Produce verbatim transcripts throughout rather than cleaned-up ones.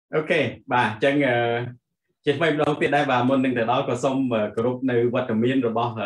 ok bà chân trên mấy đầu tiên đây bà muốn đừng từ đó có xong group nơi vật miên rồi bao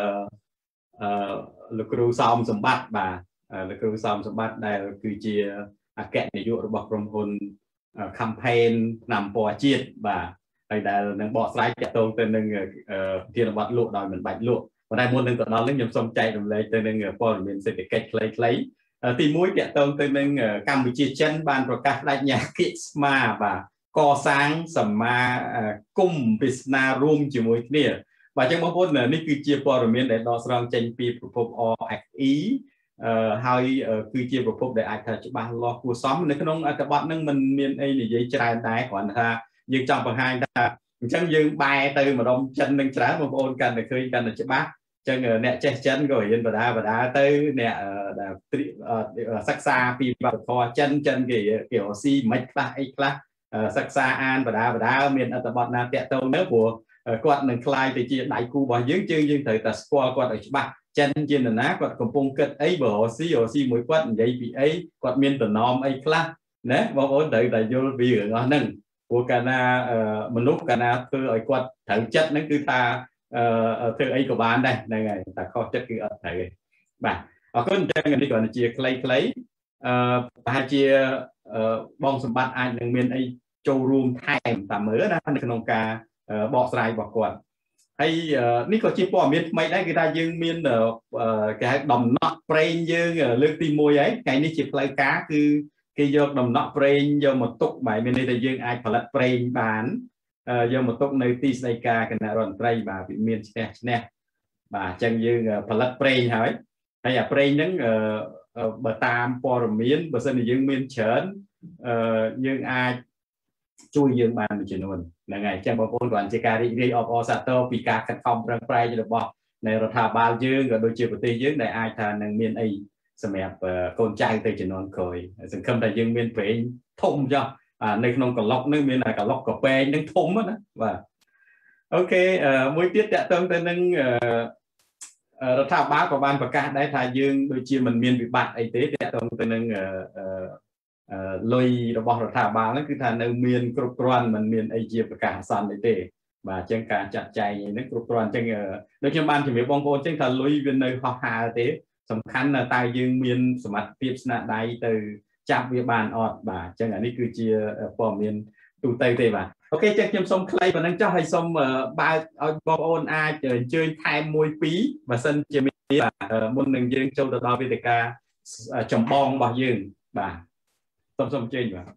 lực cru xong sầm bát bà lực cru xong sầm bát đây cứ chia kẹt để dụ rồi bọc rồng hồn campaign nằm bò chiết bà đây là nâng bọ sái kẹt tông tên nâng thiên bát lụa đòi mình bạch lụa và đây muốn đừng từ đó lấy nhầm xong chạy đồng lấy tên nâng bò mình sẽ cái lấy lấy thì mũi kẹt tông tên nâng Campuchia chân ban và các đại nhà kỹ mà bà co sáng sầm ma cung pisna room chỉ mũi kia và trong bóng bốn này cứ chia bò rồi miền để đo sang tranh pi propose or act ý hai cứ chia propose để ai thật ba lo của xóm này cái nông các bạn nâng mình miền ấy thì dây trái đáy còn ha dương trong phần hai ta chân dương bài từ mà đông chân nâng trái một ôn cần để khơi cần để chế bát chân nè che chân rồi yên và đá và đá tới nè sắc xa pi vào kho chân chân kiểu kiểu si mấy lại là sắc xa an và đá và đá miền ở tập bọn nào tẹt tâu nước của quạt nâng khai thì chia đại cu bỏ dưới chương dương thời ta squat quạt ở ba chân trên là ná quạt cầm pung kết ấy bờ xí ở xí mũi quạt vậy bị ấy quạt miền tần nom ấy class nè bao ổn đợi tại vô bị ở ngon nâng của cana mình lúc cana thư ở quạt thử chất nó cứ ta thư ấy của bạn đây này ngày ta kho chất cứ ở thử bà ở có chân đi còn chia clay clay hai chia bong sầm bát ai nâng miền ấy châu room time tạm mới đó nông ca bọ sài bọ quạt hay ní có chi bọ miền mấy đấy người ta dương miền cái đầm nọ brain dương lương tim môi ấy cái ní chỉ lấy cá cứ cái vô đầm nọ brain vô một túc bài bên đây là dương ai phải là brain bán vô một túc nơi ti say ca cái nào rồi brain bà bị miền nè bà chân dương phải là brain hỏi hay là brain những bờ tam bọ miền bờ sân dương miền chớn dương ai chui dương bàn mình chuyển luôn là ngày trong bộ đoàn chỉ cả đi đi ở Osato vì cả các phòng răng prai cho được bỏ này rồi thả bao dương rồi đôi chiều của tây dương này ai thà năng miền ấy xem đẹp con trai tây chuyển non cười sừng không đại dương miền phải thông cho à nơi non còn lọc nơi miền này cả lọc cà phê những thông đó và ok mỗi tiết đã tương tới nâng rồi thả báo của ban và cả đấy thà dương đôi chiều mình miền bị bạt ấy tế đã tương tới nâng lôi rồi bỏ thả báo nó cứ thà nơi miền cột tròn mình miền ấy chia cả sàn đấy tệ và chân cả chặt chạy nó cột tròn chân nói chung ban chỉ biết bong bóng chân thà lôi bên nơi họ hà thế sầm khăn là tai dương miền sầm mặt tiếp sạ đáy từ chạm địa bàn ọt bà chân ở đây cứ chia bỏ miền tụ tây tây bà ok chân nhâm sông clay và năng cho hay sông ba bong ôn ai chơi thay môi phí và sân chơi mi và môn năng dương châu đào vê tê ca trồng bong bao dương bà xong xong trên mà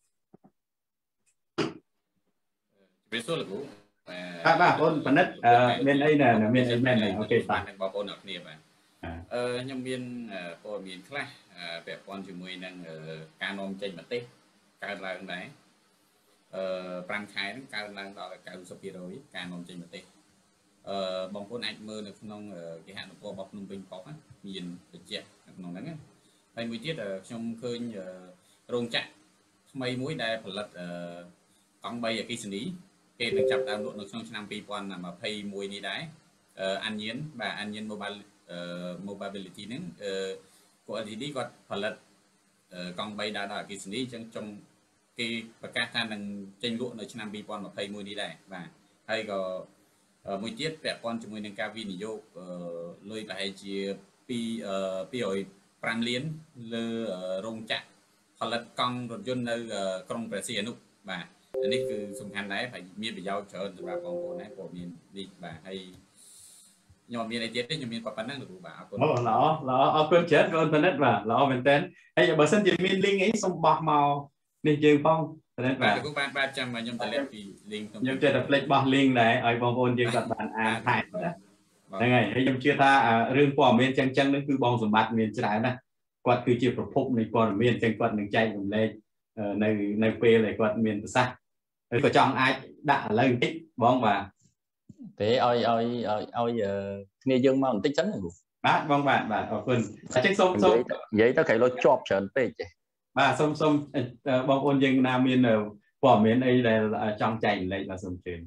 biết số là cũ à ba ôn phần đất bên đây là bên đây bên này ok bạn đang bảo ôn ở kia mà nhân viên của miền khác về con chỉ mười năng canon trên mặt tết caoឡើងđấy prang khai nó caoឡើងដល់cao số kia rồi canon trên mặt tết bóng phun ảnh mưa được nông cái hạn của bọc nông bình bọc á miền chẹt nông nắng đây mới tiết ở trong khơi rong chặt mấy mũi đây phải lật con bay ở cái xử lý cái được chặt đào được trong năm pi quan là mà pay mũi đi đấy an nhiên và an nhiên mobile mobility nữa của gì đi còn phải lật con bay đã đào cái xử lý trong trong cái và các than đang tranh luận ở trong năm pi quan mà pay mũi đi đây và hay có mũi tiết vẽ con cho mũi nâng cao vi vô lôi lại chia pi pi rồi pram liên lơ rong chặtผลิต con รถយន្តនៅក្រុងព្រះសីហនុបាទនេះគឺសំខាន់ដែរហើយមានប្រយោជន៍ច្រើនសម្រាប់បងប្អូនដែរព្រោះមាននេះបាទហើយខ្ញុំមានអីទៀតទេខ្ញុំមានប៉ុណ្ណឹងលោកគ្រូបាទអរគុណល្អល្អអរគុណច្រើនបងប្អូនបាទល្អមែនតើហើយបើសិនជាមាន link អីសូមបោះមកនេះយើងផងបាទបាទលោកគ្រូបាទបាទចាំខ្ញុំតម្លែងពី link ខ្ញុំចេះតែ flex បោះ link ដែរឲ្យបងប្អូនយើងគាត់បានអានថែមហ្នឹងហើយហើយខ្ញុំជឿថារឿងព័ត៌មានចឹងចឹងនេះគឺបងសម្បត្តិមានច្រើនណាស់គាត់គឺជាប្រភពនៃព័ត៌មានចឹងគាត់នឹងចែករំលែកនៅនៅពេលដែលគាត់មានប្រសាសន៍ហើយក៏ចង់អាចដាក់ឥឡូវបន្តិចបងបាទទេឲ្យឲ្យឲ្យឲ្យគ្នាយើងមកបន្តិចចឹងបាទបងបាទបាទអរគុណអញ្ចឹងសូមសូមនិយាយទៅគេលុយជាប់ច្រើនពេកទេបាទសូមសូមបងប្អូនយើងណាមានព័ត៌មានអីដែលចង់ចែករំលែកបាទសូមជឿ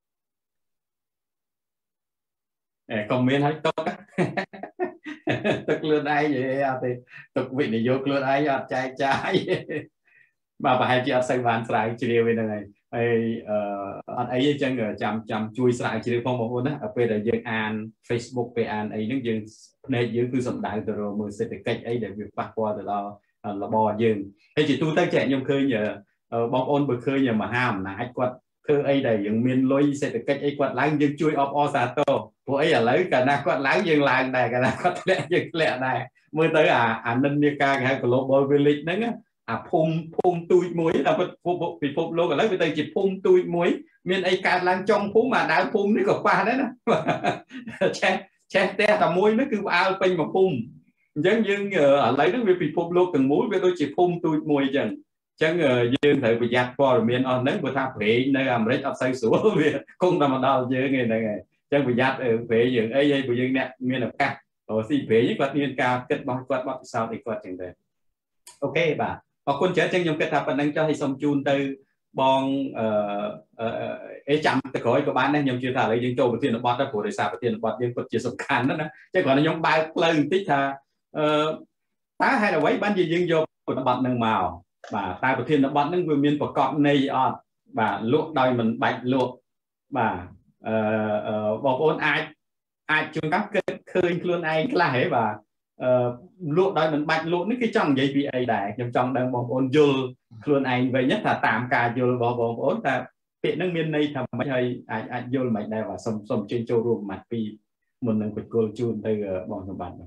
កុំមានឲ្យຕົក tức lươn ai vậy thì tục vị để vô lươn ai ở trái trái mà phải chỉ ở sài bàn sài chiều bên này ai ở ấy chân ở chăm chăm chui sài chiều phong một đó ở bên là dương an Facebook về an ấy những dương này dương cứ sầm đại từ rồi mới sẽ được cách ấy để việc bắt qua từ đó là bò dương hay chỉ tu tới trẻ nhung khơi nhờ bom ôn bực khơi nhờ mà ham là ai quật khơi ấy để dương miền lôi sẽ được cách ấy quật láng dương chui op o sa tô của ấy là lấy cả na quật láng dương làng này cả na quật lẹ dương lẹ này mới tới à à ninh như ca cái global village đấy à phum phum tui muối là phum bị phum luôn rồi lấy bây chỉ phum tui muối miền ấy cả làng trong phum mà đào phum nó còn qua đấy nè che che te tà muối nó cứ ao pin mà phum giống như ở lấy nó bị phum luôn từng muối với tôi chỉ phum tui muối chẳng chẳng dương thử bị giặt qua rồi miền on nấng vừa tháp vị nơi làm rít ấp say sủa vì không làm mà đau chứ ngày này ngày chẳng bị giặt ở về dương ấy ấy bị dương nè miền là cắt rồi xì về với quạt miền cao kết bóng quạt bóng sao thì quạt chẳng đấy ok bà có quân chế chân dùng kết hợp năng cho hay xong chun từ bong ấy chậm từ khỏi của bạn này nhung chưa thả lấy những châu đầu tiên là bọt đó của đời sao đầu tiên là bọt những vật chia sầm khăn đó nè chứ còn là nhóm bài lần tích thà tá hay là quấy bán gì dương vô của nó bọt nâng màu và ta đầu tiên là bọt nâng vừa miên của cọp này on và luộc đòi mình bạch luộc và bọc ôn ai ai chúng các khơi luôn ai là hết và luộc đòi mình bạch luộc những cái trong vậy vì ấy đại trong trong đang bọc ôn dul luôn anh vậy nhất là tạm cả dul bọc ôn ta hiện năng miền này thầm mấy hơi ai ai dul mày đây và xong xong trên châu ruộng mặt vì một lần quật cô chun đây bọn thằng bạn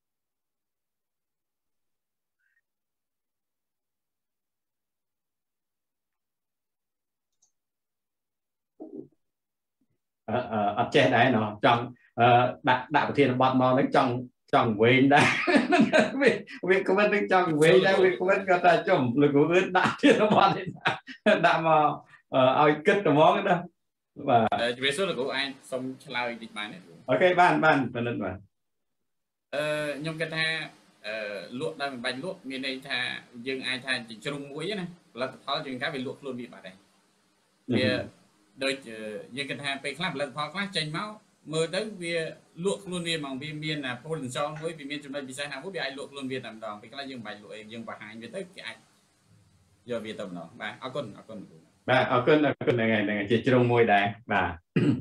ở trên đấy nó trong đại đại thiên bọn nó lấy trong trong quên đây việc việc của mình trong quên đây việc của mình có ta chồng lực của mình đã thiên bọn đã mà ai kết được món đó và về số là của anh xong lao dịch bài này ok ban ban ban lên mà nhung cái tha luộc đang bánh luộc miền đây tha dương ai tha chỉ trùng muối này là thôi chừng cái về luộc luôn bị bà đây vì đôi dương cái thaไปครับแล้วพอครับใจเมาเมื่อtới việc luộc luôn miền bằng miền miền là phô lần sau với miền trong đây bị sai hàng với bị ai luộc luôn miền làm đòn vì cái là dương bài luộc dương bà hai miền tới cái ai giờ việc tầm nó bà ao con ao con bà ở cơn là cơn này ngày này chỉ trong môi đại bà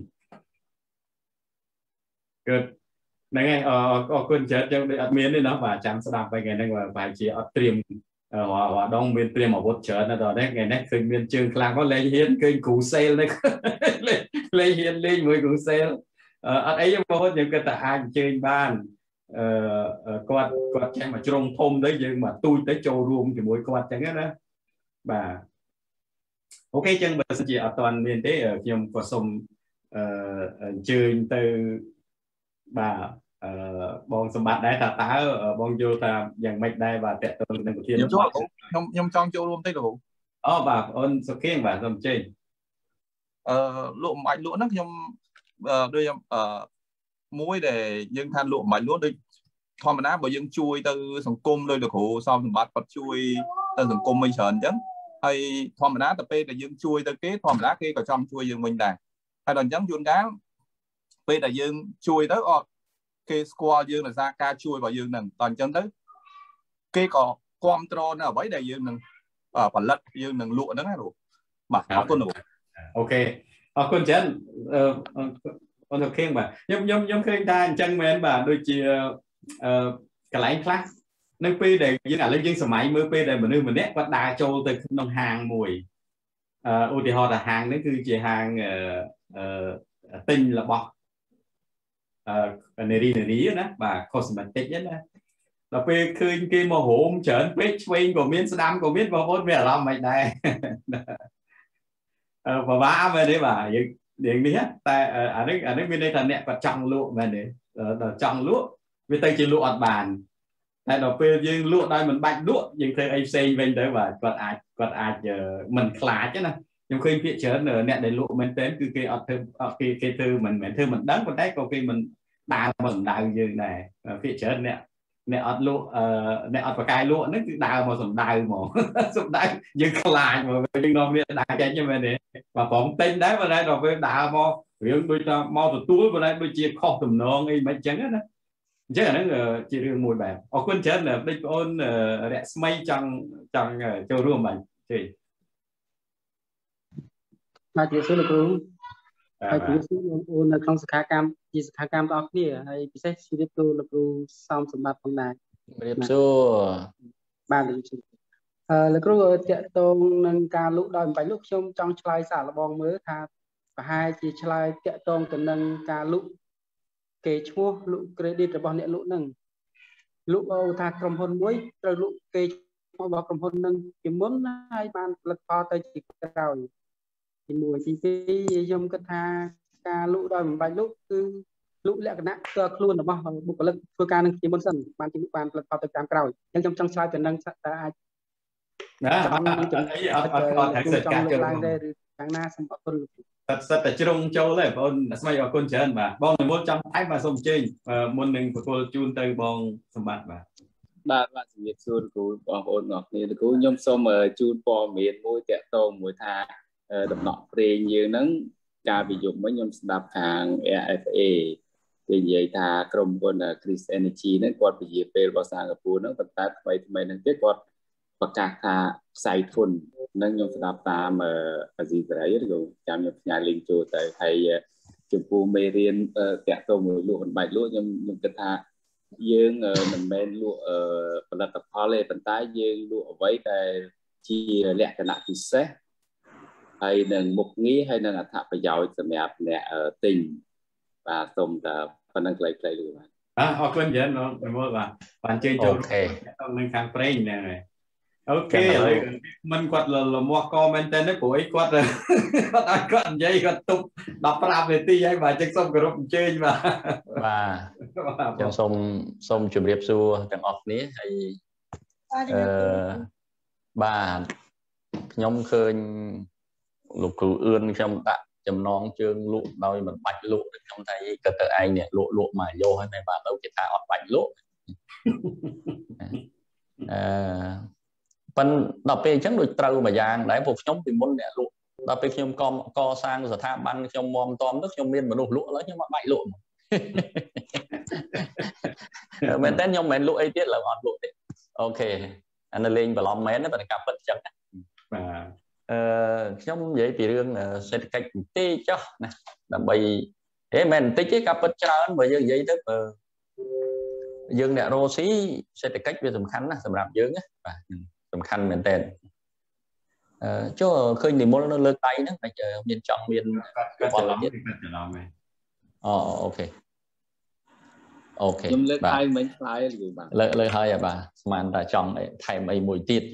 cơn này ngày ở ở cơn chết trong đây admin đấy nó và chăm sẽ làm vài ngày nay và vài chị ở stream họ họ đông miền stream ở bột chợ nó rồi đấy ngày nay khơi miền trường làm có lấy hiến kênh cú sale đấy lấy hiến lên mười cú sale ở ấy có những cái tại ai chơi ban quạt quạt trang mà trong thôm đấy nhưng mà tôi tới châu ruộng thì mỗi quạt chẳng hết đó bà ok chân bà sẽ chỉ ở toàn miền thế ở trong có sông chơi từ bà bong sông bát đấy ta tá bong vô ta dàn mạch đây và tẹt từ nơi của thiên nhom nhom trong châu luôn thấy đủ ờ bà ôn sọc khiêng và dòng chơi lụa mạch lụa nó nhom đưa muối để nhưng than lụa mạch lụa đi thôi mà ná bởi dân chui từ sông cung nơi được hộ xong bát bát chui từ sông cung mình sờn chứ hay thôi mà ná tập p là dân chui từ cái thôi mà ná kia có trong chui dương mình này hay đòn trắng chuôn cá p là dân chui tới cái squad dương là ra ca chui vào dương nằng toàn chân tới cái có control ở bấy đây dương nằng ở phần lật dương nằng lụa đó đủ mà áo con đủ ok ở con chân con được khen bà nhóm nhóm nhóm khen ta chân men bà đôi chia cái lái class nơi pi để như là lên dân sớm máy mới pi để mình đưa mình nét qua đa châu từ nông hàng mùi ưu thì họ là hàng nó cứ chỉ hàng tinh là bọt này đi này đi đó và cosmetic nhất đó là về khơi kia mà hổm chởn page swing của miền Nam của miền vào bốn về làm mày này và vả về đấy bà điện đi hết tại ở đây ở đây bên đây là nẹt và trong lụa về đấy trong lụa vì tay chỉ lụa bàn tại đó về dương lụa đây mình bạch lụa nhưng thấy anh xây bên đấy và còn ai còn ai giờ mình khá chứ nè nhưng khi phía chởn ở nẹt để lụa mình đến cứ cái ở cái cái thư mình mình thư mình đắng còn đấy còn khi mình đào mình đào như này phía trên nè nè ọt lụa nè ọt và cài lụa nó cứ đào mà sủng đào mà sủng đào nhưng lại mà nhưng nó biết đào cái như vậy này và phóng tên đấy vào đây rồi với đào mà huyện đôi ta mau từ túi vào đây đôi chia kho tùm nón ấy mấy chén đó chứ là nó chỉ riêng mùi bạc ở quân chết là bích ôn rẽ mây trong trong châu rùa mình thì mà chỉ số là cứ hay chỉ số ôn là không sát cam chỉ sát cam đó kia hay bị xét chỉ số là cứ xong sớm bát phong đài điệp số ba điểm số là cứ tiện tông nâng ca lúc đòi bảy lúc trong trong slide xả là bong mới tha và hai chỉ slide tiện tông cần nâng ca lúc kê chúa lúc credit là bao nhiêu lúc nâng lúc ô tha cầm hôn muối rồi lúc kê chúa bao cầm hôn nâng chỉ muốn hai bàn lật to tới chỉ rồi thì mùa chi phí dùng cái tha ca lúc đòi bảy lúc cứ lúc lẹ cái nát cơ luôn là bao buộc lực phương ca nâng chỉ muốn sân bàn chỉ bàn lật to tới tám rồi nhưng trong trong slide cần nâng ai đó ấy ở ở thành sự cả châu tháng na xong bọn tôi thật sự là trong châu này bọn mấy ở con chơi mà bọn này muốn trong thái mà xong chơi muốn mình của cô chun từ bọn xong bạn mà bạn bạn chỉ biết chun của bọn ôn ngọc này cũng nhom xong mà chun bò miền môi tẹt tô mùi tha đập nọ pre như nắng ca ví dụ mấy nhom đạp hàng e ép a thì vậy tha cầm con Chris Energy nó quạt bị dẹp về bao sang ở phố nó tập tát mấy mấy năng tiếp quạtประกาศทาใส่ทุนนั่งยมสดับตามเอ่ออาจีอะไรอย่างเงี้ยจำยมงานลิงโจแต่ไทยจุปูเมเรียนเอ่อแกะตัวมือลูกคนใบลูกยมยมกระทายืงเอ่อมันเป็นลูกเอ่อผลิตภัณฑ์เลยเป็นต้ยืงลูกเอาไว้แต่ที่แหลกขนาดพิเศษให้หนึ่งมุกงี้ให้หนึ่งอัฐประโยชน์สำหรับเนี่ยเอ่อติ่งvàส่งแต่พนักไกลไกลเลยว่าอ่ะเอาคนเยอะเนาะไม่หมดว่าวันเจนโจต้องนึ่งทางเปรี้ยเนี่ยok rồi mình quật là là mua comment tên đấy của ấy quật rồi quật ai quật dây quật tục đọc ra về ti ấy và chắc xong group chơi mà và trong xong xong chuẩn bị xua trong off ní hay ba nhóm khơi lục cửu ươn trong tạ chấm nón chương lụa đôi mình bạch lụa trong tay cật tự anh nè lụa lụa mà vô hay này bà đâu cái thả ọt bạch lụa phần đọc về chẳng được trâu mà giang đấy phục chống thì muốn nè lụa đọc về trong com co sang rồi tham ăn trong mom tom nước trong miên mà lụa lụa đó nhưng mà bạch lụa mình tên nhóm mình lụa ấy tiết là ngọt lụa ok anh lên và lòng mến nó phải cặp vật chẳng và trong vậy thì đương sẽ cách tí cho nè làm bày thế mình tích cái cặp vật trơn bởi dương vậy tức dương nè rô xí sẽ cách về tầm khăn tầm làm dương á tầm khăn mình tên cho khơi thì muốn nó lơ tay đó phải chờ miền trong miền ok ok lơ tay mấy tay lơ lơ hơi à bà mà đã chọn để thay mấy mùi tiết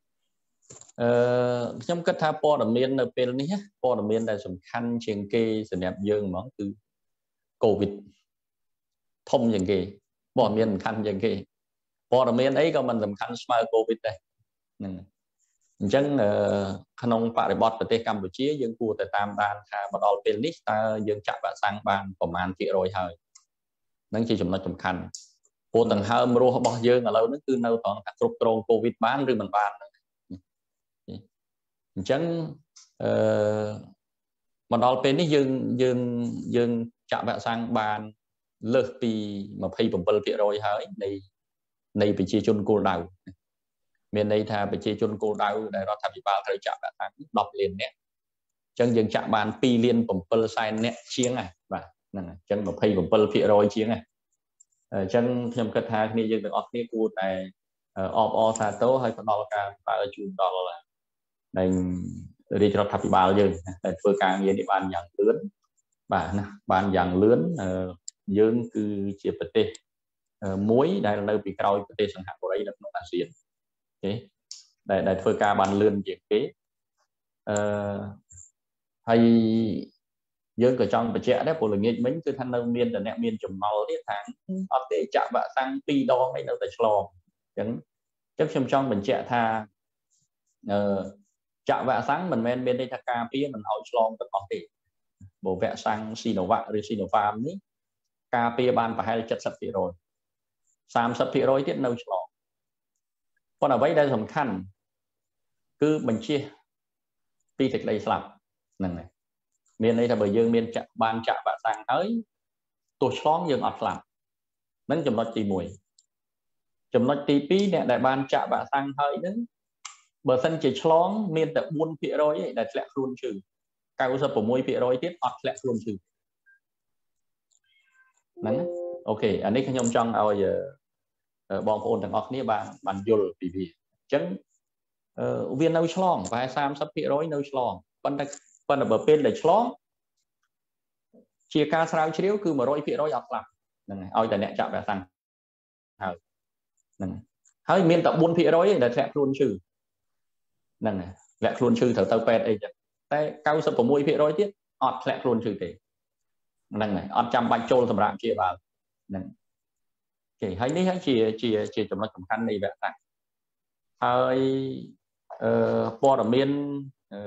trong cách tháp po đầm miên ở bên này po đầm miên là tầm khăn trên kê sự đẹp dương món từ covid thôngอย่างkê po miên khănอย่างkê po đầm miên ấy có mình tầm khăn smile covid đây chẳng khăn ông phải để bọt về tây Campuchia dương cua tại tam đan kha bọt all bên list ta dương chạm bạn sang ban của man chị rồi hơi nâng chỉ chúng nó chấm khăn po tầng hai mô bao dương ở lâu nó cứ nâu toàn các trộn covid bán rồi mình bán chẳng mà đó bênนี้dương dương dương chạm bạn sang bàn lược vì mà pay bấm bật phía rồi hơi này này bị chia chôn cô đầu miền đây thà bị chia chôn cô đầu để nó tham dự vào thời chạm bạn sang đọc liền nhé chẳng dương chạm bàn pi liên bấm bật sai nhé chiếng này và chẳng mà pay bấm bật phía rồi chiếng này chẳng nhầm kết hai này dương được off này cô tại off off thà tố hay còn đo cả và chun đo là nên đi cho thập bao giờ phơi càng như ban dạng lớn và ban dạng lớn dương cứ chia bật tê muối đây là nơi bị coi bật tê sản hạng của đây là nó là xiên thế đây đây phơi ca ban lươn việc kế hay dương ở trong bật trẻ đấy của lực nghiệp mấy cái thanh nông miên là nẹm miên trồng màu tiết tháng ở để chạm bạ sang pi đo hay đâu tại lò chẳng chắc trong trong mình trẻ tha chạm vạ sáng mình men bên đây thà cà phía mình hỏi slong tất có thể bộ vẽ sang Sinovac rồi Sinopharm ní cà phía ban phải hay chất sập phía rồi sam sập phía rồi tiết nâu slong còn ở đây đây tầm khăn cứ mình chia pi thịt lấy sập này miền đây là bởi dương miền chạm ban chạm vạ sáng tới tôi slong dương ọt làm nâng chấm nói tí mùi chấm nói tí pi nè đại ban chạ bạ sang hơi nâng bờ sân chỉ chlong miền tại buôn phía rồi ấy đại lẹ luôn trừ cao sơ của môi phía rồi tiết ọt lẹ luôn trừ nâng ok anh ấy nhom trong ao giờ bong ôn thằng ọt này bạn bạn vô vì vì chấn viên nấu chlong và sam sắp phía rồi nấu chlong ban đại ban ở bờ bên để chlong chia ca sao chiếu cứ mà rồi phía rồi ọt làm nâng ao tại nẹ chạ bạ sang hơi nâng hơi miền tại buôn phía rồi ấy đại lẹ luôn trừ nâng này lẹ luôn sư thở tàu pet ấy chứ tay cao sấp của môi phía rồi tiết ọt lẹ luôn sư thì nâng này ọt trăm bạch trôn thầm rạng chia vào nâng chỉ thấy đấy chỉ chỉ chỉ trong nó tầm khăn này vậy tại hơi po ở miền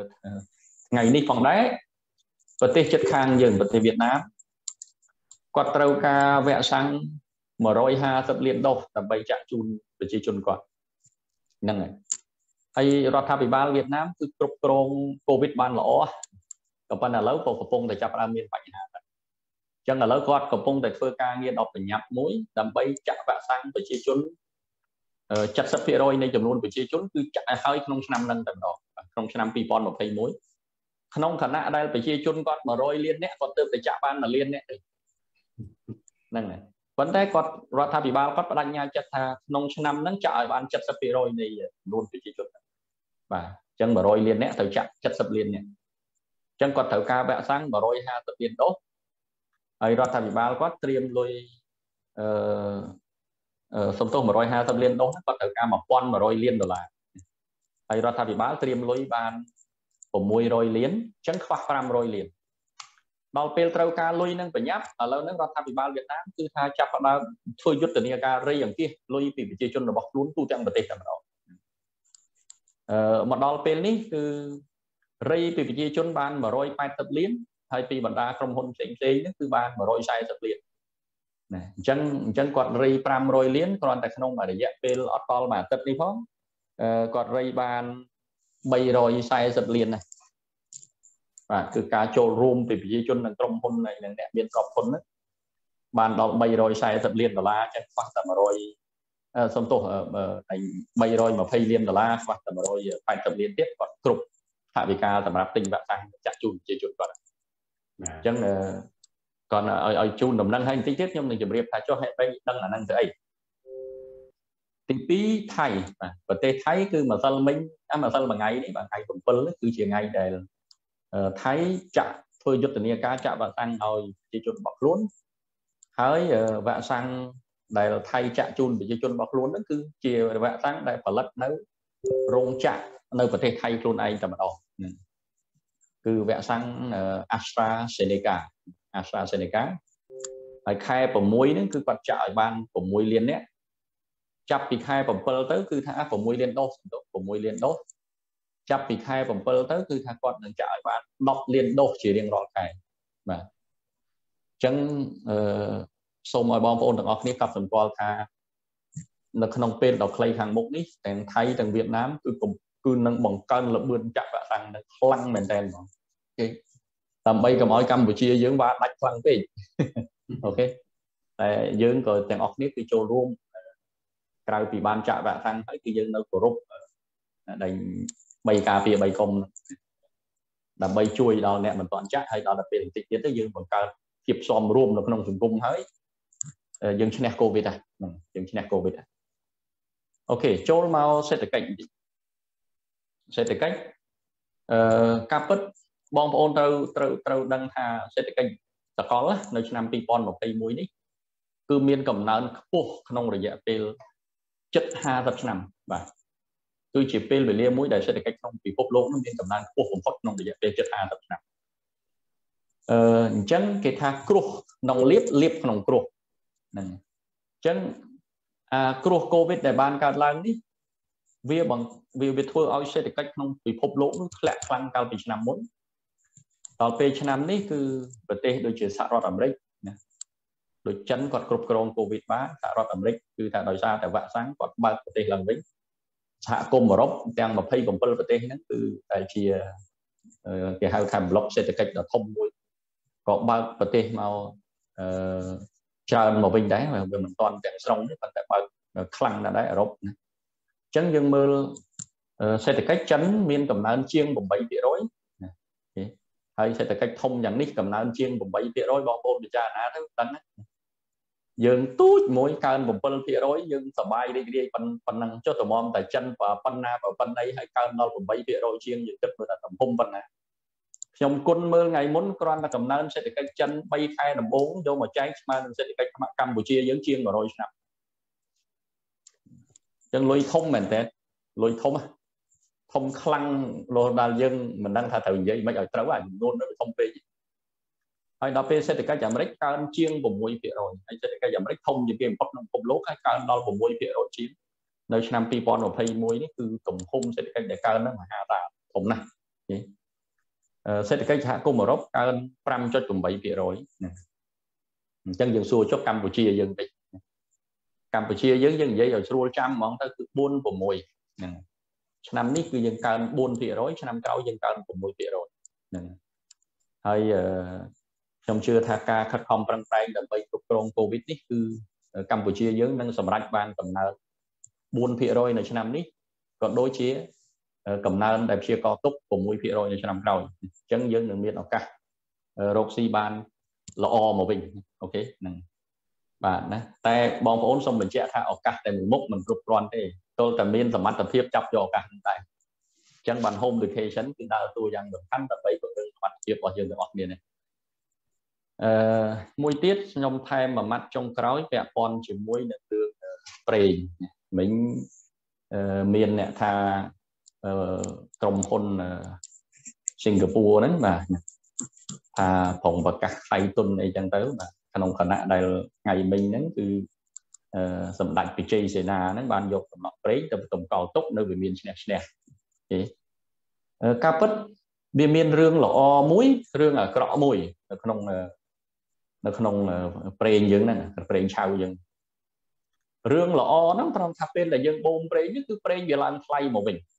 ngày đi phòng đấy vật tê chất khang dừng vật tê Việt Nam quạt trâu ca vẽ sang mở rồi ha tập liên đâu tầm bay chạm chun về chi chun quạt nâng này hayរដ្ឋាភិបាលវៀតណាមគឺគ្រប់គ្រងកូវីដបានល្អក៏ប៉ុន្តែឥឡូវក៏កំពុងតែចាប់ផ្ដើមមានបញ្ហាដែរអញ្ចឹងឥឡូវគាត់កំពុងតែធ្វើការងារដល់ប្រញាប់មួយដើម្បីចាក់វ៉ាក់សាំងប្រជាជនเจ็ดสิบเปอร์เซ็นต์ នៃចំនួនប្រជាជនគឺចាក់ឲ្យហើយក្នុងឆ្នាំនឹងតែម្ដងក្នុងឆ្នាំពីរពាន់ยี่สิบเอ็ดក្នុងខណៈដែលប្រជាជនគាត់một trămលានអ្នកគាត់ទើបតែចាក់បានមួយលានអ្នកទេហ្នឹងហើយប៉ុន្តែគាត់រដ្ឋាភិបាលគាត់បដិញ្ញាចិត្តថាក្នុងឆ្នាំហ្នឹងចាក់ឲ្យបានเจ็ดสิบเปอร์เซ็นต์ នៃចំនួនប្រជាជនបាទអញ្ចឹងmột trămលានអ្នកត្រូវចាក់เจ็ดสิบលាนអ្នកអញ្ចឹងគាត់ត្រូវការវ៉ាក់សាំងmột trămห้าสิบលានដូសហើយរដ្ឋាភិបាលគាត់ត្រៀមលុយអឺសំទោសmột trămห้าสิบលានដូសគាត់ត្រូវការmột nghìn một trămលានដុល្លារហើយរដ្ឋាភិបាលត្រៀមលុយបានหกร้อยលានអញ្ចឹងខ្វះห้าร้อยលានដល់ពេលត្រូវការលុយនឹងប្រញាប់ឥឡូវហ្នឹងរដ្ឋាភិបាលវៀតណាមគឺថាចាប់ផ្ដើមធ្វើយុទ្ធនាការរៃអង្គាសលុយពីប្រជាជនរបស់ខ្លួនទូទាំងប្រទេសតែម្ដងអឺមកដល់ពេលនេះគឺរៃពីប្រជាជនបានmột trăm八mươiលានហើយពីបណ្ដាក្រុមហ៊ុនផ្សេងផ្សេងហ្នឹងគឺបានmột trăm bốn mươiលានណាអញ្ចឹងអញ្ចឹងគាត់រៃห้าร้อยលានគ្រាន់តែក្នុងរយៈពេលអត់តល់មួយអាទិត្យនេះផងអឺគាត់រៃបានba trăm bốn mươiលានណាបាទគឺការចូលរួមពីប្រជាជននិងក្រុមហ៊ុននិងអ្នកមានទ្រព្យធនហ្នឹងបានដល់ba trăm bốn mươiលានដុល្លារចឹងខ្វះតែmột trămសំទោសតែba trămยี่สิบលានដុល្លារខ្វះតែmột trămแปดสิบលានទៀតគាត់គ្រប់ថវិកាសម្រាប់ទិញវ៉ាក់សាំងចាក់ជូនប្រជាជនគាត់អញ្ចឹងគាត់ឲ្យឲ្យជូនដំណឹងឲ្យបន្តិចទៀតខ្ញុំនឹងជម្រាបថាចុះហេតុអីដឹងអាហ្នឹងទៅអីទីពីរថៃបាទប្រទេសថៃគឺម្សិលមិញអាម្សិលមួយថ្ងៃនេះបាទថ្ងៃbảyនេះគឺជាថ្ងៃដែលថៃចាក់ធ្វើយុទ្ធនាការចាក់វ៉ាក់សាំងឲ្យប្រជាជនរបស់ខ្លួនហើយវ៉ាក់សាំងដែលថៃចាក់ជូនប្រជាជនរបស់ខ្លួនហ្នឹងគឺជាវ៉ាក់សាំងដែលផលិតនៅរោងចក្រនៅប្រទេសថៃខ្លួនឯងតែម្ដងគឺវ៉ាក់សាំង AstraZeneca AstraZeneca ហើយខែหกហ្នឹងគឺគាត់ចាក់ឲ្យបានหกលាននាក់ចាប់ពីខែbảyទៅគឺថាหกលានដូសหกលានដូសចាប់ពីខែbảyទៅគឺថាគាត់នឹងចាក់ឲ្យបានdezលានដូសជារៀងរាល់ខែបាទអញ្ចឹងអឺសូមឲ្យបងប្អូនទាំងអស់គ្នាកត់សម្គាល់ថានៅក្នុងពេលដ៏ខ្លីខាងមុខនេះទាំងថៃទាំងវៀតណាមគឺគឺនឹងបង្កើនល្បឿនចាក់វ៉ាក់សាំងនឹងខ្លាំងមែនតើបងអូខេដើម្បីកុំឲ្យកម្ពុជាយើងបានដាច់ខ្លាំងពេកអូខេតែយើងក៏ទាំងអស់គ្នាគឺចូលរួមក្រៅពីបានចាក់វ៉ាក់សាំងហើយគឺយើងនៅគោរពដែលបីការពារបីកុំដើម្បីជួយដល់អ្នកមិនទាន់ចាក់ហើយដល់ពេលបន្តិចទៀតទៅយើងបង្កើតភាពសមរួមនៅក្នុងសង្គមហើយយើងឈ្នះកូវីដហ្នឹងយើងឈ្នះកូវីដអូខេចូលមកសេដ្ឋកិច្ចបន្តិចសេដ្ឋកិច្ចអឺការពិតបងប្អូនត្រូវត្រូវត្រូវដឹងថាសេដ្ឋកិច្ចសកលនៅឆ្នាំពីរពាន់ยี่สิบเอ็ดនេះគឺមានកំណើនខ្ពស់ក្នុងរយៈពេលជិតห้าสิบឆ្នាំបាទគឺជាពេលវេលាមួយដែលសេដ្ឋកិច្ចក្នុងពិភពលោកនោះមានកំណើនខ្ពស់បំផុតក្នុងរយៈពេលជិតห้าสิบឆ្នាំអឺអញ្ចឹងគេថាគ្រោះក្នុងលៀបលៀបក្នុងគ្រោះហ្នឹងអញ្ចឹងអាគ្រោះកូវីដដែលបានកើតឡើងនេះវាបង្វាវាធ្វើឲ្យសេដ្ឋកិច្ចក្នុងពិភពលោកនោះធ្លាក់ខ្លាំងកាលពីឆ្នាំមុនដល់ពេលឆ្នាំនេះគឺប្រទេសដូចជាសហរដ្ឋអាមេរិកណាដូចចិនគាត់គ្រប់គ្រងកូវីដបានសហរដ្ឋអាមេរិកគឺថាដោយសារតែវ៉ាក់សាំងគាត់បើកប្រទេសឡើងវិញសហគមន៍អឺរ៉ុបទាំងยี่สิบเจ็ดប្រទេសហ្នឹងគឺតែជាគេហៅថាប្លុកសេដ្ឋកិច្ចដ៏ធំមួយក៏បើកប្រទេសមកអឺច្រើនមកវិញដែរវាមិនតាន់ទាំងស្រុងទេប៉ុន្តែបើខ្លាំងណាស់ដែរអឺរ៉ុបអញ្ចឹងយើងមើលសេដ្ឋកិច្ចចិនមានកំណើនជាងeight percent ហើយសេដ្ឋកិច្ចធំយ៉ាងនេះកំណើនជាងeight percent បងប្អូនពិចារណាទៅដឹងយើងទូចមួយកើនseven percent យើងសប្បាយរីករាយប៉ុណ្ណឹងចុះតម្រាំតែចិនប៉ុណ្ណាប៉ុណ្ណីហើយកើនដល់eight percent ជាងយើងគិតមើលថាទំហំប៉ុណ្ណាខ្ញុំគុណមើលថ្ងៃមុនគ្រាន់តែកំណើនសេដ្ឋកិច្ចចិនthreeខែដំបូងយកមកចែកស្មើនឹងសេដ្ឋកិច្ចកម្ពុជាយើងជាងone hundredឆ្នាំអញ្ចឹងលុយធំមែនតើលុយធំធំខ្លាំងលោដល់យើងមិនដឹងថាត្រូវនិយាយមិនឲ្យត្រូវអាចំនួននោះធំពេកហើយដល់ពេលសេដ្ឋកិច្ចអាមេរិកកើនជាងsix percent ហើយសេដ្ឋកិច្ចអាមេរិកធំជាងគេបំផុតក្នុងពិភពលោកហើយកើនដល់six percent ជាងនៅឆ្នាំtwenty twenty-oneនេះគឺទំហំសេដ្ឋកិច្ចដែលកើនហ្នឹងមហាសាលធំណាស់សេដ្ឋកិច្ចសហគមន៍អឺរ៉ុបកើនfive point eight percent អញ្ចឹងយើងសួរចុះកម្ពុជាយើងតិចកម្ពុជាយើងយើងនិយាយឲ្យស្រួលចាំហ្មងទៅគឺfour sixហ្នឹងឆ្នាំនេះគឺយើងកើនfour percent ឆ្នាំក្រោយយើងកើនsix percent ហ្នឹងហើយខ្ញុំជឿថាការខិតខំប្រឹងប្រែងដើម្បីគ្រប់គ្រងកូវីដនេះគឺកម្ពុជាយើងនឹងសម្រេចបានកំណើនfour percent នៅឆ្នាំនេះក៏ដូចជាកំណើនដែលព្យាករទុកsix percent នៅឆ្នាំក្រោយអញ្ចឹងយើងនឹងមានឱកាសរកស៊ីបានល្អមកវិញអូខេហ្នឹងបាទណាតែបងប្អូនសូមបញ្ជាក់ថាឱកាសតែមួយមុខមិនគ្រប់គ្រាន់ទេទោះតែមានសមត្ថភាពចាប់យកឱកាសហ្នឹងដែរអញ្ចឹងបាន home vacation គឺដើរតួយ៉ាងសំខាន់ដើម្បីពង្រឹងសមត្ថភាពរបស់យើងទាំងអស់គ្នានេះអឺមួយទៀតខ្ញុំថែមមួយម៉ាត់ចុងក្រោយពាក់ព័ន្ធជាមួយនឹងរឿងប្រេងមិញមានអ្នកថាក្រុមហ៊ុនសិង្ហបុរីហ្នឹងបាទថាប្រងប្រកាសថ្លៃទុនអីចឹងទៅបាទក្នុងគណៈដែលថ្ងៃមិញហ្នឹងគឺសម្ដេចវិជ័យសេនាហ្នឹងបានយកដំណក់ប្រេងទៅបន្ទំកោលទុកនៅវិមានឈ្នះឈ្នះទេការពិតវាមានរឿងល្អមួយរឿងអាក្រក់មួយនៅក្នុងនៅក្នុងប្រេងយើងហ្នឹងប្រេងឆៅយើងរឿងល្អហ្នឹងត្រង់ថាពេលដែលយើងបូមប្រេងនេះគឺប្រេងវាឡើងថ្លៃមកវិញ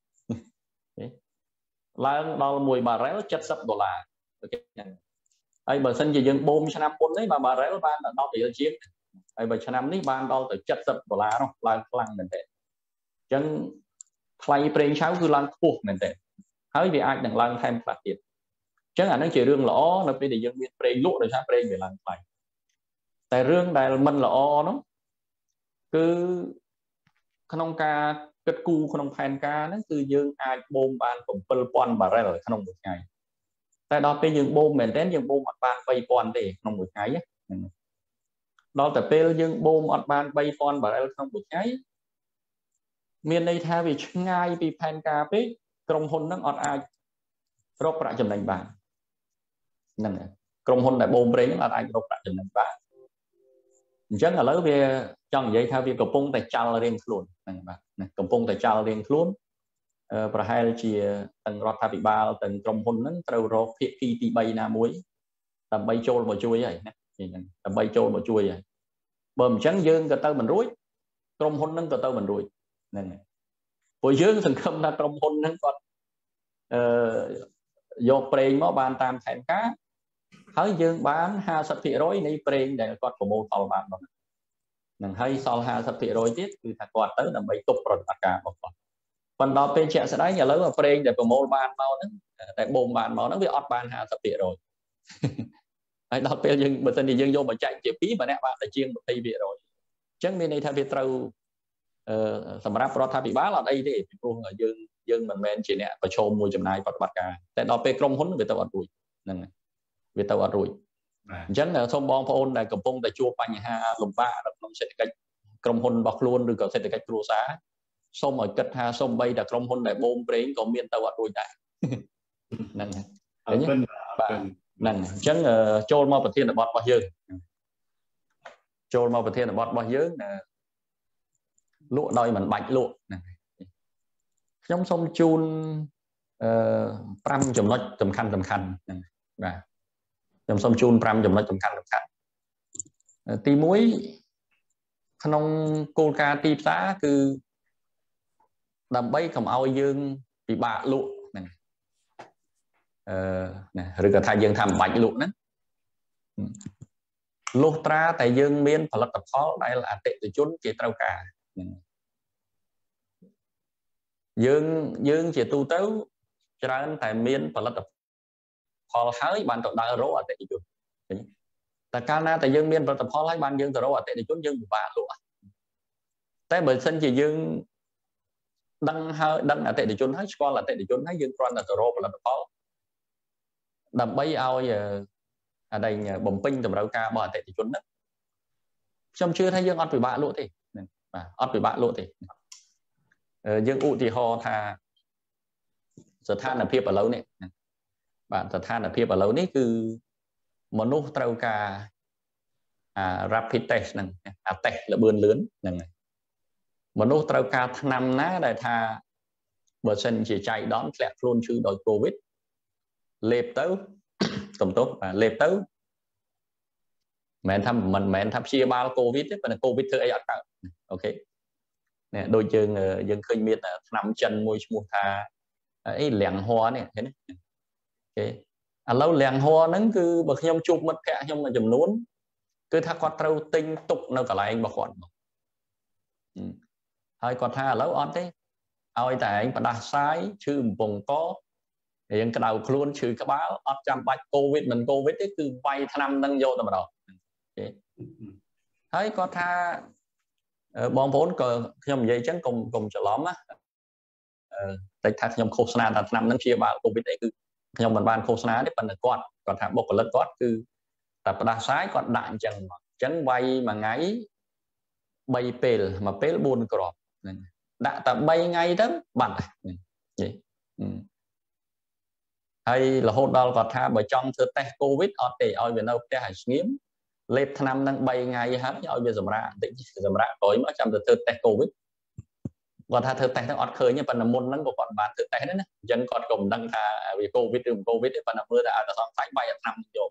ឡើងដល់មួយបារ៉ែលseventyដុល្លារអូខេហើយបើសិនជាយើងបូមឆ្នាំមុននេះមួយបារ៉ែលបានដល់ទៅជាងហើយបើឆ្នាំនេះបានដល់ទៅseventyដុល្លារនោះឡើងខ្លាំងមែនទេអញ្ចឹងថ្លៃប្រេងឆៅគឺឡើងខ្ពស់មែនទេហើយវាអាចនឹងឡើងថែមខ្លះទៀតអញ្ចឹងអានឹងជារឿងល្អនៅពេលដែលយើងមានប្រេងលក់ដោយសារប្រេងវាឡើងថ្លៃតែរឿងដែលមិនល្អនោះគឺក្នុងការគិតគូរក្នុងផែនការហ្នឹងគឺយើងអាចបូមបានseven thousandបារ៉ែលក្នុងមួយថ្ងៃតែដល់ពេលយើងបូមមែនទែនយើងបូមអត់បានthree thousandទេក្នុងមួយថ្ងៃហ្នឹងដល់តែពេលយើងបូមអត់បានthree thousandបារ៉ែលក្នុងមួយថ្ងៃមានន័យថាវាឆ្ងាយពីផែនការពេកក្រុមហ៊ុនហ្នឹងអត់អាចរកប្រាក់ចំណេញបានហ្នឹងក្រុមហ៊ុនដែលបូមប្រេងហ្នឹងអត់អាចរកប្រាក់ចំណេញបានអញ្ចឹងឥឡូវវាចង់និយាយថាវាកំពុងតែចោលរៀងខ្លួនហ្នឹងបាទកំពុងតែចោលរៀងខ្លួនប្រហែលជាទាំងរដ្ឋាភិបាលទាំងក្រុមហ៊ុនហ្នឹងត្រូវរកភាគីទីthreeណាមួយដើម្បីចូលមកជួយហើយណាហ្នឹងដើម្បីចូលមកជួយហើយបើមិនអញ្ចឹងយើងក៏ទៅមិនរួចក្រុមហ៊ុនហ្នឹងក៏ទៅមិនរួចហ្នឹងហើយព្រោះយើងសង្ឃឹមថាក្រុមហ៊ុនហ្នឹងគាត់អឺយកប្រេងមកបានតាមផែនការហើយយើងបានfifty percentនៃប្រេងដែលគាត់ប្រមូលផលបាននោះនឹងហើយសល់fifty percentទៀតគឺថាគាត់ទៅដើម្បីទប់ប្រតិបត្តិការរបស់គាត់ប៉ុន្តែពេលជាក់ស្ដែងឥឡូវប្រេងដែលប្រមូលបានមកហ្នឹងតែបូមបានមកហ្នឹងវាអត់បានfifty percentហើយដល់ពេលយើងបើសិនជាយើងយកមកចែកជាពីរម្នាក់បានតែជាងtwenty percentអញ្ចឹងមានន័យថាវាត្រូវអឺសម្រាប់រដ្ឋាភិបាលអត់អីទេពីព្រោះយើងយើងមិនមែនជាអ្នកប្រឈមមួយចំណាយប្រតិបត្តិការតែដល់ពេលក្រុមហ៊ុនវាទៅអត់រួចហ្នឹងវាទៅអត់រួចអញ្ចឹងសូមបងប្អូនដែលកំពុងតែជួបបញ្ហាលំបាកនៅក្នុងសេដ្ឋកិច្ចក្រុមហ៊ុនរបស់ខ្លួនឬក៏សេដ្ឋកិច្ចគ្រួសារសូមឲ្យគិតថាសូម្បីតែក្រុមហ៊ុនដែលបូមប្រេងក៏មានទៅអត់រួចដែរហ្នឹងហើយបាទហ្នឹងអញ្ចឹងចូលមកប្រធានបទរបស់យើងចូលមកប្រធានបទរបស់យើងលក់ដោយមិនបាច់លក់ហ្នឹងខ្ញុំសូមជូនអឺfiveចំណុចសំខាន់សំខាន់ហ្នឹងបាទខ្ញុំសូមជូនfiveចំណុចសំខាន់សំខាន់ទីoneក្នុងគោលការណ៍ទីផ្សារគឺដើម្បីកុំឲ្យយើងពិបាកលក់ហ្នឹងអឺណាឬក៏ថាយើងថាមិនបាច់លក់ហ្នឹង lô tra tại dương miênផលិតផលដែលអតិថិជនគេត្រូវការយើងយើងជាទូទៅច្រើនតែមានផលិតផលហើយបានទៅដើររកអតិថិជនតែកាលណាតែយើងមានផលិតផលហើយបានយើងទៅរកអតិថិជនយើងពិបាកលក់តែបើសិនជាយើងដឹងហើយដឹងអតិថិជនហើយស្គាល់អតិថិជនហើយយើងគ្រាន់តែទៅរកផលិតផលដើម្បីឲ្យអាđâyបំពេញតម្រូវការរបស់អតិថិជនហ្នឹងខ្ញុំជឿថាយើងអត់ពិបាកលក់ទេបាទអត់ពិបាកលក់ទេយើងឧទាហរណ៍ថាស្ថានភាពឥឡូវនេះបាទស្ថានភាពឥឡូវនេះគឺមនុស្សត្រូវការអា rapid test ហ្នឹងអា test លឿនលឿនហ្នឹងហើយមនុស្សត្រូវការថ្នាំណាដែលថាបើសិនជាចៃដន្យធ្លាក់ខ្លួនឈឺដោយ COVID លេបទៅសំទោសលេបទៅមិនថាមិនមែនថាព្យាបាល COVID ទេប៉ុន្តែ COVID ធ្វើអីអត់កើតអូខេនេះដូចយើងយើងឃើញមានថ្នាំចិនមួយឈ្មោះថាអីលៀងហ័រនេះឃើញទេអូខេឥឡូវលៀងហ័រហ្នឹងគឺបើខ្ញុំជួបមិត្តភ័ក្តិខ្ញុំមួយចំនួនគឺថាគាត់ត្រូវទិញទុកនៅកន្លែងរបស់គាត់ហើយគាត់ថាឥឡូវអត់ទេឲ្យតែឯងផ្ដាសាយឈឺបំពង់ករៀងក្តៅខ្លួនឈឺក្បាលអត់ចាំបាច់ COVID មិន COVID ទេគឺវាយថ្នាំនឹងយកតែម្ដងហើយគាត់ថាបងប្អូនក៏ខ្ញុំនិយាយអញ្ចឹងកុំកុំច្រឡំណាតែថាខ្ញុំឃោសនាថាថ្នាំនឹងព្យាបាល COVID អីគឺខ្ញុំមិនបានឃោសនាទេប៉ុន្តែគាត់គាត់ថាបុគ្គលិកគាត់គឺតែផ្ដាសាយគាត់ដាក់អញ្ចឹងមកអញ្ចឹងវាយមួយថ្ងៃបីពេលមួយពេលបួនគ្រាប់ដាក់តែបីថ្ងៃទៅបាត់ហើយហើយរហូតដល់គាត់ថាបើចង់ធ្វើតេស្ត COVID អត់ទេឲ្យវានៅផ្ទះឲ្យស្ងៀមលេបថ្នាំនឹងបីថ្ងៃហើយឲ្យវាសម្រាកបន្តិចសម្រាកក្រោយមកចាំទៅធ្វើតេស្ត COVID គាត់ថាធ្វើតេស្តហ្នឹងអត់ឃើញទេប៉ុន្តែមុនហ្នឹងក៏គាត់បានធ្វើតេស្តដែរណាអញ្ចឹងគាត់ក៏មិនដឹងថាវា COVID ឬមិន COVID ទេប៉ុន្តែមើលតែឲ្យតែសង្ស័យបាយថ្នាំយក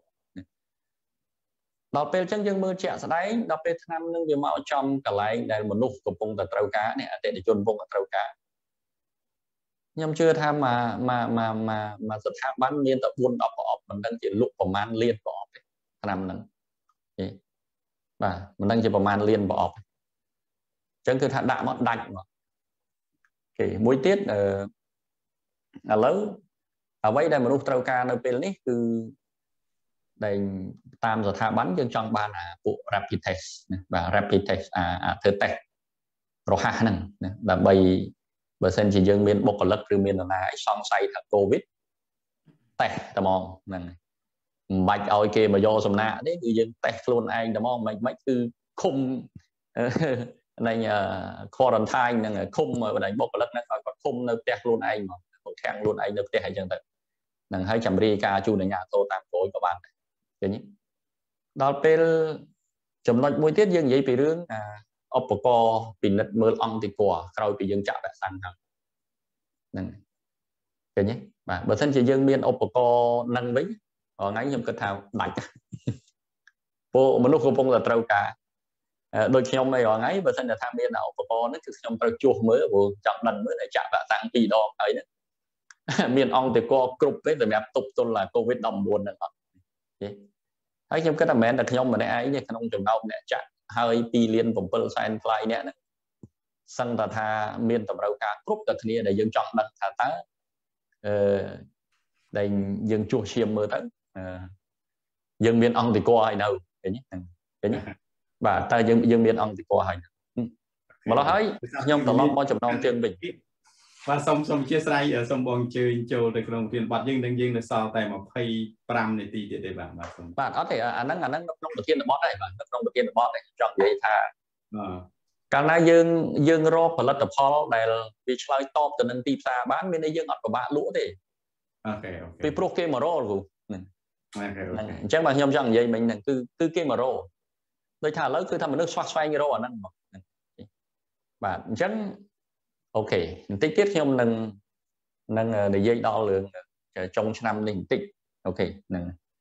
ដល់ពេលអញ្ចឹងយើងមើលជាក់ស្ដែងដល់ពេលថ្នាំនឹងវាមកចំកន្លែងដែលមនុស្សកំពុងតែត្រូវការនេះអតិថិជនកំពុងតែត្រូវការខ្ញុំជឿថាមកមកមកមកមកស្ថាប័នមានតែបួន ដប់ប្រអប់មិនដឹងជាលក់ប្រមាណលានប្រអប់ទេឆ្នាំហ្នឹងបាទមិនដឹងជាប្រមាណលានប្រអប់អញ្ចឹងគឺថាដាក់មកដាច់មកគេមួយទៀតអឺឥឡូវអ្វីដែលមនុស្សត្រូវការនៅពេលនេះគឺដែលតាមស្ថាប័នយើងចង់បានអាពួក rapid test ណាបាទ rapid test អាធ្វើ test រហ័សហ្នឹងណាដើម្បីបើសិនជាយើងមានបុគ្គលិកឬមាននរណាឲ្យសង្ស័យថា COVID តេស្តតែហ្មងហ្នឹងមិនបាច់ឲ្យគេមកយកសំណាក់ទេគឺយើងតេស្តខ្លួនឯងតែហ្មងមិនមិនគឺឃុំនៃ quarantine ហ្នឹងឃុំបណ្ដាញបុគ្គលិកហ្នឹងឲ្យគាត់ឃុំនៅផ្ទះខ្លួនឯងហ្មងគាត់ខាំងខ្លួនឯងនៅផ្ទះអីចឹងទៅហ្នឹងហើយចាំរាយការជូនអាជ្ញាធរតាមក្រោយក៏បានដែរឃើញដល់ពេលចំណុចមួយទៀតយើងនិយាយពីរឿងឧបករណ៍ពិនិត្យមើលអង្គទីគាក្រោយពីយើងចាក់វ៉ាក់សាំងហើយហ្នឹងឃើញទេបាទបើមិនជាយើងមានឧបករណ៍ហ្នឹងវិញថ្ងៃខ្ញុំគិតថាដាច់ពួកមនុស្សកំពុងតែត្រូវការដូចខ្ញុំអីរាល់ថ្ងៃបើមិនថាមានឧបករណ៍ហ្នឹងគឺខ្ញុំត្រូវជួសមើលព្រោះចង់ដឹងមើលតែចាក់វ៉ាក់សាំងពីរដងហើយហ្នឹងមានអង្គទីគាគ្រប់ទេសម្រាប់ទប់ទល់ COVID ដប់ប្រាំបួនហ្នឹងអត់ហើយខ្ញុំគិតថាមិនមែនតែខ្ញុំម្នាក់ឯងទេក្នុងចំណោមអ្នកចាក់ហើយពីរលានbảyសែនថ្លៃអ្នកហ្នឹងសឹងតែថាមានតម្រូវការគ្រប់តែគ្នាដែលយើងចង់ដឹងថាតើអឺដែលយើងជួសឈាមមើលទៅយើងមានអង្គទីគាឲ្យនៅឃើញទេឃើញទេបាទតើយើងយើងមានអង្គទីគាឲ្យម្ល៉េះហើយខ្ញុំត្រឡប់មកចំណងជើងវិញបាទសូមសូមអធិស្ឋានសូមបងជើញចូលទៅក្នុងប្រធានបទយើងនឹងយើងនៅសល់តែยี่สิบห้าនាទីទៀតទេបាទបាទសូមបាទអត់ទេអាហ្នឹងអាហ្នឹងក្នុងប្រធានបទដែរបាទក្នុងប្រធានបទចង់និយាយថាកាលណាយើងយើងរកផលិតផលដែលវាឆ្លើយតបទៅនឹងទីផ្សារបានមានន័យយើងអត់ពិបាកលក់ទេអូខេអូខេពីព្រោះគេមករកគ្រូហ្នឹងអូខេអូខេអញ្ចឹងបាទខ្ញុំចង់និយាយមិញហ្នឹងគឺគឺគេមករកដូចថាឥឡូវគឺថាមនុស្សស្វះស្វែងរកអាហ្នឹងមកបាទអញ្ចឹងអូខេបន្តិចទៀតខ្ញុំនឹងនឹងនិយាយដល់រឿងចុងឆ្នាំនេះបន្តិចអូខេហ្នឹង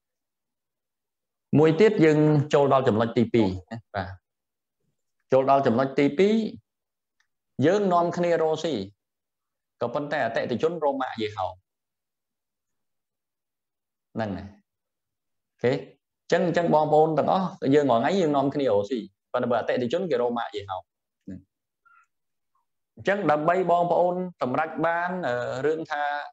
មួយទៀតយើងចូលដល់ចំណុចទីពីរបាទចូលដល់ចំណុចទីពីរយើងនាំគ្នារកស៊ីក៏ប៉ុន្តែអតិថិជនរម៉ាក់យីហោហ្នឹងអូខេ chân chân bom bồn tầng đó dương ngồi ngay dương nom cái điều gì và là tệ thì chốn cái Roma gì học chân đầm bay bom bồn tầm rạch ban rương tha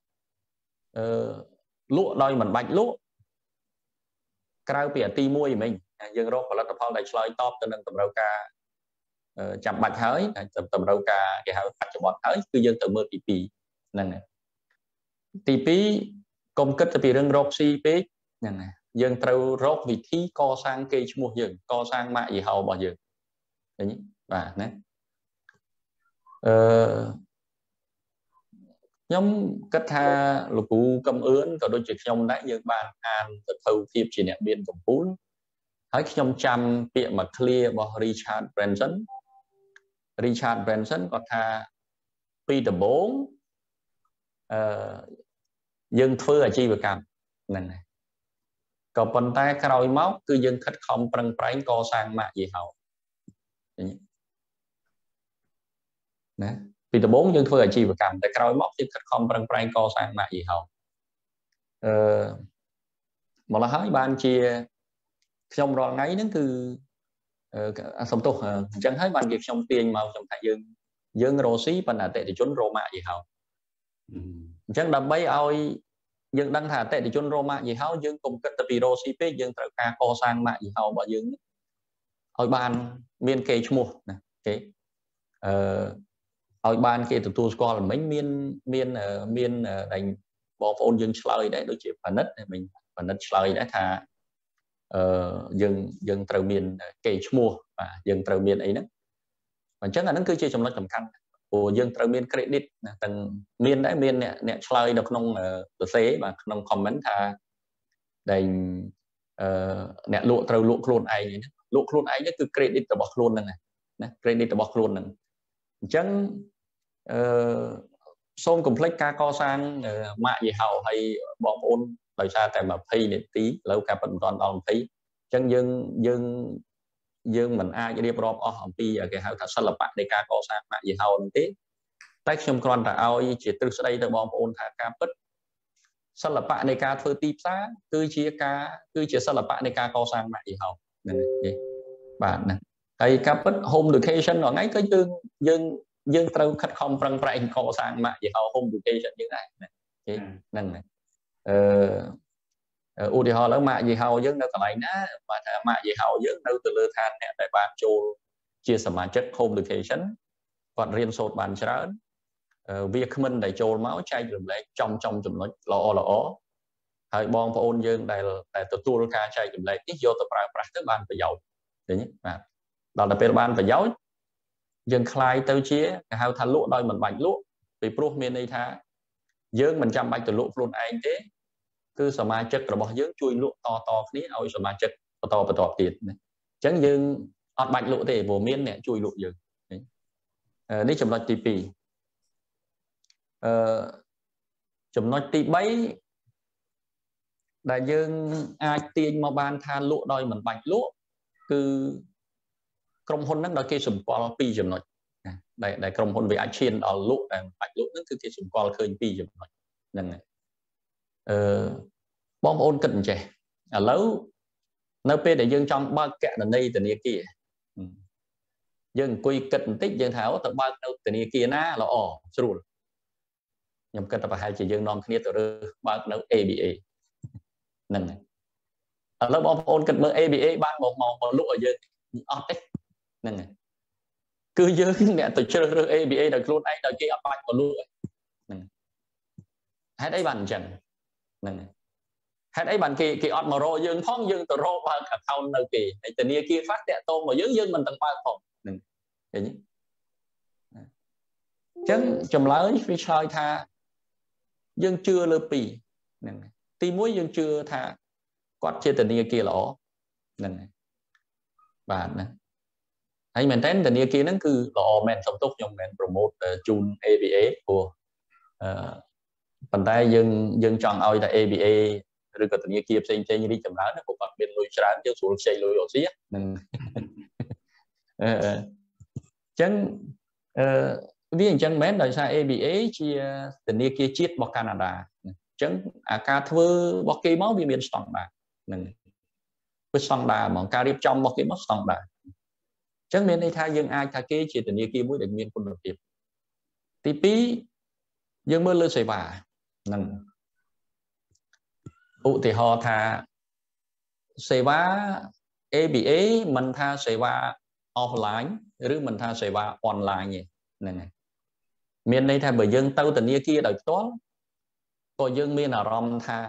lụa đôi mình bạch lụa cái bìa ti môi mình dương rô và là tập phong đại chơi top cho nên tầm đầu ca chạm bạch hới tầm tầm đầu ca cái hở phát cho bọn hới cứ dương tự mơ tí pì này này tí pì công kết từ rừng rô si pê này này dương trâu rốt vị thi co sang cây mua dương co sang mạ gì hầu bỏ dương đấy và nè nhóm cách tha lục cụ cầm ướn có đôi chuyện trong đấy nhưng bạn an tự thâu thiệp chỉ niệm biên tổng phú hãy trong trăm tiệm mà clear bỏ Richard Branson Richard Branson có tha Peter bốn dương phơi ở chi về cảm này này còn phần tay cày móc cứ dân khách không bằng trái co sang mạ gì hậu nè vì từ bốn dân phơi chi và cầm tay cày móc chứ khách không bằng trái co sang mạ gì hậu một là hỏi ban chia trong rồi ngay đến từ xong tôi chẳng thấy ban việc trong tiền màu trong thái dương dân rô xí phần là tệ thì chốn rô mạ gì hậu chẳng đập bay oi dương đăng thả tệ thì chôn Roma gì hao dương cùng kết tập video xê pê dương trở ca co sang mạng gì hao bỏ dương ở bàn miền kề mua nè cái ở bàn kề từ tu score là mấy miền miền miền đánh bỏ phone dương slide đấy đối chịu phần đất mình phần đất slide đấy thà dương dương từ miền kề mua và dương từ miền ấy nữa và chắc là nó cứ chơi trong nó tầm khăn của dương từ miền credit tầng miền đấy miền nè nè slide được nông từ xế và nông comment thà đành nè lụa từ lụa luôn ai lụa luôn ai nhất cứ credit từ bọc luôn này nè credit từ bọc luôn này chẳng xôn complex ca co sang mạ gì hậu hay bọn ôn đời xa tại mà phi để tí lâu cả phần toàn toàn thấy chẳng dương dương dương mình ai đi drop off ở pi ở cái hậu thật là bạn để ca co sang mạ gì hậu tí tách trong con là ao chỉ từ đây từ bọn ôn thả ca bất sao là bạn này ca thơ tiếp xa cứ chia ca cứ chia sao là bạn này ca co sang mạ gì hậu bạn này hay ca bất home location ở ngay cái dương dương dương trâu khách không răng răng co sang mạ gì hậu home location như này này này u thì họ lớn mạ gì hậu dương đâu cả lại ná mà mạ gì hậu dương đâu từ lơ than nè tại bạn châu chia sẻ mà chất home location còn riêng sốt bàn chán việc mình để châu máu chay được lấy trong trong chùm nó lọ lọ hay bom ôn dương đây là từ tour ca chay chùm lấy ít vô tập ra tới bàn phải giàu đấy nhé đó là ban phải giàu dương khai tới chia hai thằng lụa đôi mình bạch lụa vì pro miền đây tha dương mình chăm bạch từ lụa luôn anh thế cứ sờ mai chất rồi bỏ dương chui lụa to to ní ôi sờ mai chất to to to to tiền chẳng dương ọt bạch lụa thì vô miền nè chui lụa dương đi chùm nói tp chùm nói tí bấy đại dương ai tiền mà ban tha lụa đôi mình bạch lụa cứ công hôn nó đôi kia sum qua pi chùm nói đại đại công hôn về ai chiên ở lụa đại bạch lụa nó cứ kia sum qua khơi pi chùm nói nên này bom ôn cận trẻ ở lâu nơi p để dương trong ba kẹt ở đây từ này kia dương quy cận tích dương tháo từ ba đâu từ này kia na là ồ rồi nhầm cận tập hai chỉ dương non kia từ ba đâu a b a nên này ở lớp bom ôn cận mơ a b a ban một màu màu lụa dương ọt đấy nên này cứ dương nè từ chơi a b a được luôn anh đời kia ở ban màu lụa hết đấy bàn chẳng này hết ấy bạn kỳ kỳ ọt mà rô dương phong dương từ rô ba cả thao nơi kỳ từ nia kia phát tẹt tôm mà dương dương mình tầng ba phòng chẳng chùm lớn vì sao tha dương chưa lơ pì tí muối dương chưa tha quát chia từ nia kia lỗ bạn này hay mình thấy từ nia kia nó cứ lỗ men sống tốt trong men promote chun a b a của bàn tay dương dương chọn oi tại a b a rồi có từng kia xem xem như đi chậm rãi nó cũng còn bên lùi sáng chứ xuống xây lùi ở xí chân ví dụ chân mến đời xa a b a chia tình yêu kia chiết vào Canada chân à ca thưa vào kia máu bị miền sòng bà với song đà mà ca điệp trong một cái mất song đà chẳng miền đây tha dương ai tha kế chỉ tình yêu kia mới được miền quân được tiệp tí pí dương mưa lơ sài bà nâng ụ thì họ tha sài bà a bê a mình tha sài bà offline rồi mình tha sài bà online nhỉ này miền đây tha bởi dương tao tình yêu kia đợi toán có dương miền là rom tha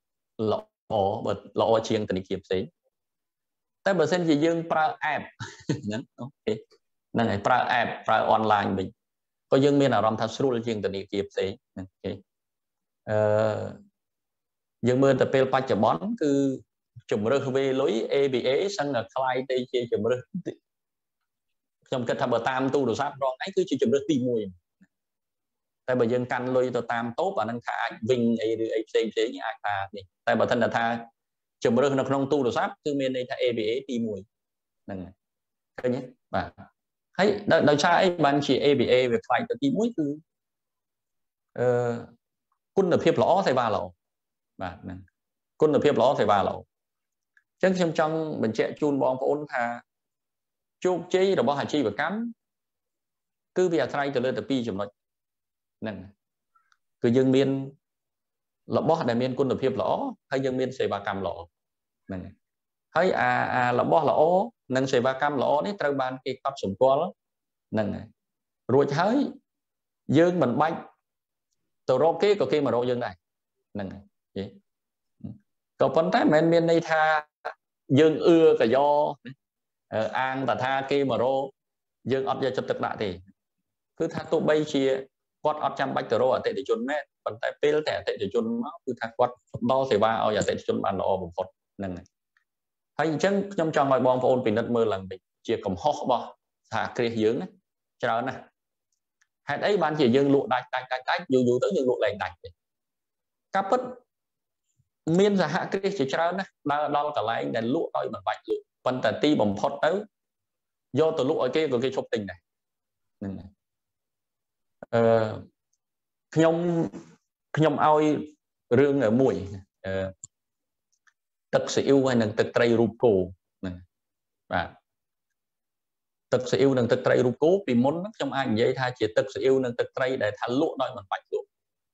lọ bật lọ chiên tình yêu xíแต่เปอร์เซ็นต์ที่យើងប្រើ app ហ្នឹងអូខេហ្នឹងហើយប្រើ app ប្រើ online វិញក៏យើងមានអារម្មណ៍ថាស្រួលជាងធនាគារផ្សេងហ្នឹងអូខេអឺយើងមើលទៅពេលបច្ចុប្បន្នគឺជំរើសវេលុយ a bê a សឹងតែខ្លាយទៅជាជំរើសខ្ញុំគិតថាបើតាមទូរស័ព្ទរងឯងគឺជាជំរើសទីមួយតែបើយើងកាន់លុយទៅតាមតូបអាហ្នឹងថាអាចវិញអីឬអីផ្សេងផ្សេងអាចថានេះតែបើមិនថាជំរើសនៅក្នុងទូរស័ព្ទគឺមានន័យថា a bê a ទីមួយហ្នឹងឃើញទេបាទហើយដោយសារអីបានជា a bê a វាខ្លាយទៅទីមួយគឺអឺគុណភាពល្អសេវាល្អបាទហ្នឹងគុណភាពល្អសេវាល្អអញ្ចឹងខ្ញុំចង់បញ្ជាក់ជូនបងប្អូនថាជោគជ័យរបស់អាជីវកម្មគឺវាអាស្រ័យទៅលើតែពីរចំណុចហ្នឹងគឺយើងមានរបស់ដែលមានគុណភាពល្អហើយយើងមានសេវាកម្មល្អហ្នឹងហើយអាអារបស់ល្អនិងសេវាកម្មល្អនេះត្រូវបានគេកត់សម្គាល់ហ្នឹងហើយរួចហើយយើងមិនបាច់ទៅរកគេក៏គេមករកយើងដែរហ្នឹងហើយក៏ប៉ុន្តែមិនមានន័យថាយើងអឺកយោអាងតែថាគេមករកយើងអត់យកចិត្តទុកដាក់ទេគឺថាទោះបីជាគាត់អត់ចាំបាច់ទៅរកអតិថិជនមែនប៉ុន្តែពេលតែអតិថិជនមកគឺថាគាត់ផ្ដល់សេវាឲ្យអតិថិជនបានល្អបំផុតហ្នឹងហើយអញ្ចឹងខ្ញុំចង់ឲ្យបងប្អូនពិនិត្យមើលឡើងវិញជាកំហុសរបស់សហគ្រាសយើងណាច្រើនណាស់ហេតុអីបានជាយើងលក់ដាច់ដាច់ដាច់ដាច់យូរយូរទៅយើងលក់លែងដាច់ទេការពិតមានសហគ្រាសជាច្រើនណាស់ដើរដល់កន្លែងដែលលក់ឲ្យមិនបាច់លក់ប៉ុន្តែទីបំផុតទៅយកទៅលក់ឲ្យគេក៏គេឈប់ទិញដែរហ្នឹងអឺខ្ញុំខ្ញុំឲ្យរឿងមួយអឺទឹកស៊ីអ៊ីវហើយនិងទឹកត្រីរូបគោហ្នឹងបាទទឹកស៊ីអ៊ីវនិងទឹកត្រីរូបគោពីមុនខ្ញុំអាចនិយាយថាជាទឹកស៊ីអ៊ីវនិងទឹកត្រីដែលថាលក់ដោយមិនបាច់លក់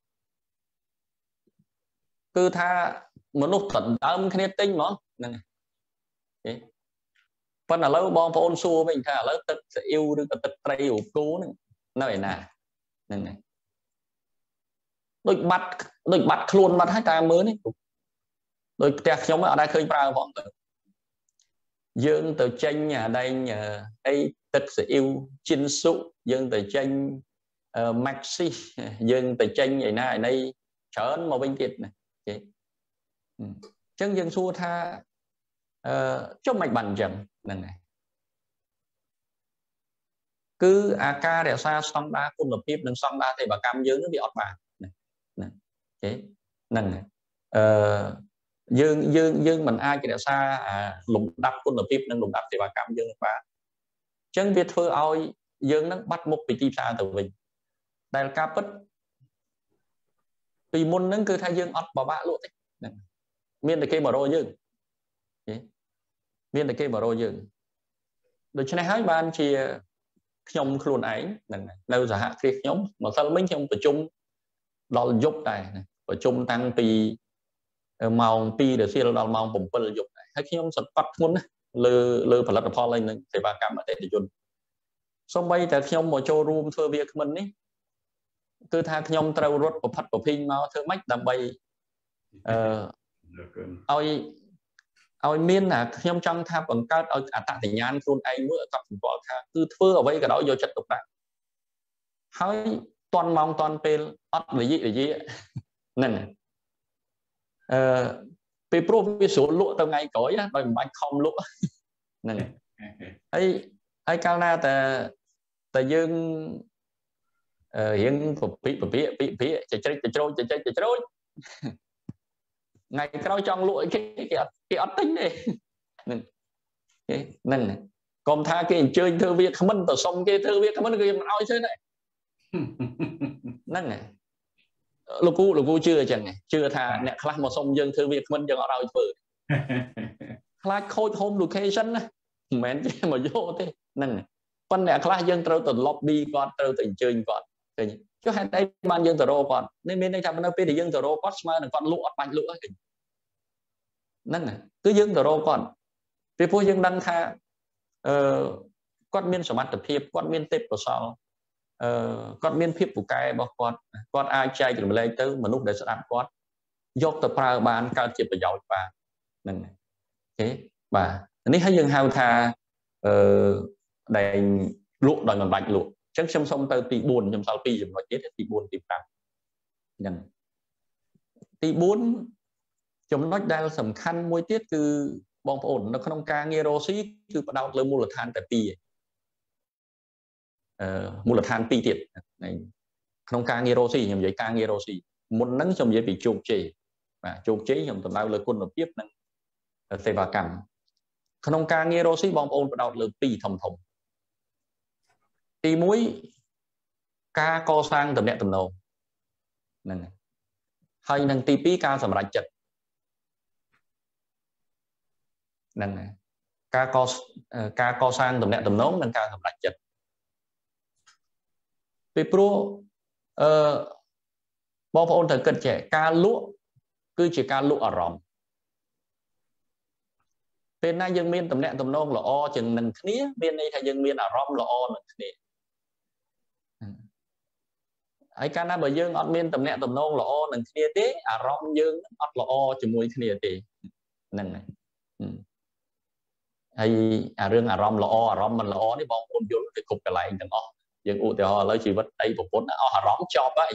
គឺថាមនុស្សដណ្ដើមគ្នាទិញហ្មងហ្នឹងហើយប៉ុន្តែឥឡូវបងប្អូនសួរវិញថាឥឡូវទឹកស៊ីអ៊ីវឬក៏ទឹកត្រីរូបគោហ្នឹងនៅឯណាហ្នឹងហើយដូចបាត់ដូចបាត់ខ្លួនបាត់ហើយតាមមើលនេះដូចផ្ទះខ្ញុំអត់ដែលឃើញប្រើផងទៅយើងទៅចេញអាដែងអីទឹកស៊ីអ៊ីវជីនស៊ុយើងទៅចេញម៉ាក់ស៊ីយើងទៅចេញឯណាឯណីច្រើនមកវិញទៀតណាគេអញ្ចឹងយើងសួរថាអឺចុះមិនបានអញ្ចឹងហ្នឹងហើយគឺអាការរក្សាស្តង់ដារគុណភាពនិងស្តង់ដារសេវាកម្មយើងនឹងវាអត់បានណាគេហ្នឹងអឺយើងយើងយើងមិនអាចរក្សាលំដាប់គុណភាពនិងលំដាប់សេវាកម្មយើងបានអញ្ចឹងវាធ្វើឲ្យយើងនឹងបាត់មុខពីទីផ្សារទៅវិញដែលការពិតពីមុនហ្នឹងគឺថាយើងអត់បបាក់លក់ទេហ្នឹងមានតែគេមករកយើងមានតែគេមករកយើងដូច្នេះហើយបានជាខ្ញុំខ្លួនឯងហ្នឹងនៅសហគ្រាសខ្ញុំម្សិលមិញខ្ញុំប្រជុំដល់យប់ដែរប្រជុំតាំងពីម៉ោងពីររសៀលដល់ម៉ោងbảyយប់ដែរហើយខ្ញុំសង្កត់ធ្ងន់ណាលើលើផលិតផលហើយនឹងសេវាកម្មអតិថិជនសូម្បីតែខ្ញុំមកចូលរួមធ្វើវាគ្មិននេះគឺថាខ្ញុំត្រូវរត់ប្រផិតប្រភីងមកធ្វើម៉េចដើម្បីអឺឲ្យឲ្យមានណាខ្ញុំចង់ថាបង្កើតឲ្យអត្តសញ្ញាណខ្លួនឯងមួយឲ្យកត់សម្គាល់ថាគឺធ្វើអ្វីក៏ដោយយកចិត្តទុកដាក់ហើយតន់ម៉ោងតន់ពេលអត់រយៈរយៈហ្នឹងអឺពេលព្រោះវាស្រួលលក់ទៅថ្ងៃក្រោយដោយមិនបាច់ខំលក់ហ្នឹងហើយហើយកាលណាតែតែយើងរៀងពពិពពិពិពិចច្រិចចច្រូចចច្រិចចច្រូចថ្ងៃក្រោយចង់លក់ឲ្យគេគេអត់គេអត់ទិញទេហ្នឹងហ្នឹងកុំថាគេអញ្ជើញធ្វើវាគ្មិនទៅសុំគេធ្វើវាគ្មិនគេមិនឲ្យទេហ្នឹងហើយលោកគ្រូលោកគ្រូជឿអញ្ចឹងជឿថាអ្នកខ្លះមកសុំយើងធ្វើវាគ្មិនយើងអត់ឲ្យធ្វើខ្លាចខូច home location ណាមិនមែនចេះមកយកទេហ្នឹងប៉ុន្តែខ្លះយើងត្រូវទៅ lobby គាត់ត្រូវទៅអញ្ជើញគាត់ឃើញចុះហេតុអីបានយើងទៅរកគាត់នេះមានន័យថានៅពេលដែលយើងទៅរកគាត់ស្មើនឹងគាត់លក់អត់បាច់លក់ទេហ្នឹងគឺយើងទៅរកគាត់ពីព្រោះយើងដឹងថាអឺគាត់មានសមត្ថភាពគាត់មានទេពកោសល្យអឺគាត់មានភាពពូកែរបស់គាត់គាត់អាចចែករំលែកទៅមនុស្សដែលស្ដាប់គាត់យកទៅប្រើបានកើតជាប្រយោជន៍បានហ្នឹងអូខេបាទនេះហើយយើងហៅថាអឺដែលលក់ដោយមិនបាច់លក់អញ្ចឹងខ្ញុំសូមទៅទីបួនខ្ញុំសល់ពីរចំណុចទៀតទីបួនទីប្រាំហ្នឹងទីបួនចំណុចដែលសំខាន់មួយទៀតគឺបងប្អូននៅក្នុងការងាររកស៊ីគឺផ្ដោតលើមូលដ្ឋានតែពីរអឺមូលដ្ឋានពីរទៀតក្នុងការងាររកស៊ីខ្ញុំនិយាយការងាររកស៊ីមុនហ្នឹងខ្ញុំនិយាយពីជោគជ័យបាទជោគជ័យខ្ញុំតំណៅលើគុណភាពនិងសេវាកម្មក្នុងការងាររកស៊ីបងប្អូនផ្ដោតលើពីរធំធំទីមួយការកសាងទំនាក់ទំនងហ្នឹងហើយនឹងទីពីរការសម្រេចចិត្តហ្នឹងការកការកសាងទំនាក់ទំនងនិងការសម្រេចចិត្តពីព្រោះអឺបងប្អូនត្រូវគិតចេះការលក់គឺជាការលក់អារម្មណ៍ពេលណាយើងមានទំនាក់ទំនងល្អជាងនឹងគ្នាមានន័យថាយើងមានអារម្មណ៍ល្អនឹងគ្នាហើយកាលណាបើយើងអត់មានទំនាក់ទំនងល្អនឹងគ្នាទេអារម្មណ៍យើងអត់ល្អជាមួយគ្នាទេហ្នឹងហើយហើយអារឿងអារម្មណ៍ល្អអារម្មណ៍មិនល្អនេះបងប្អូនយល់ទៅគ្រប់កន្លែងទាំងអស់យើងឧទាហរណ៍ឥឡូវជីវិតអីប្រពន្ធអស់អារម្មណ៍ចប់ហើយ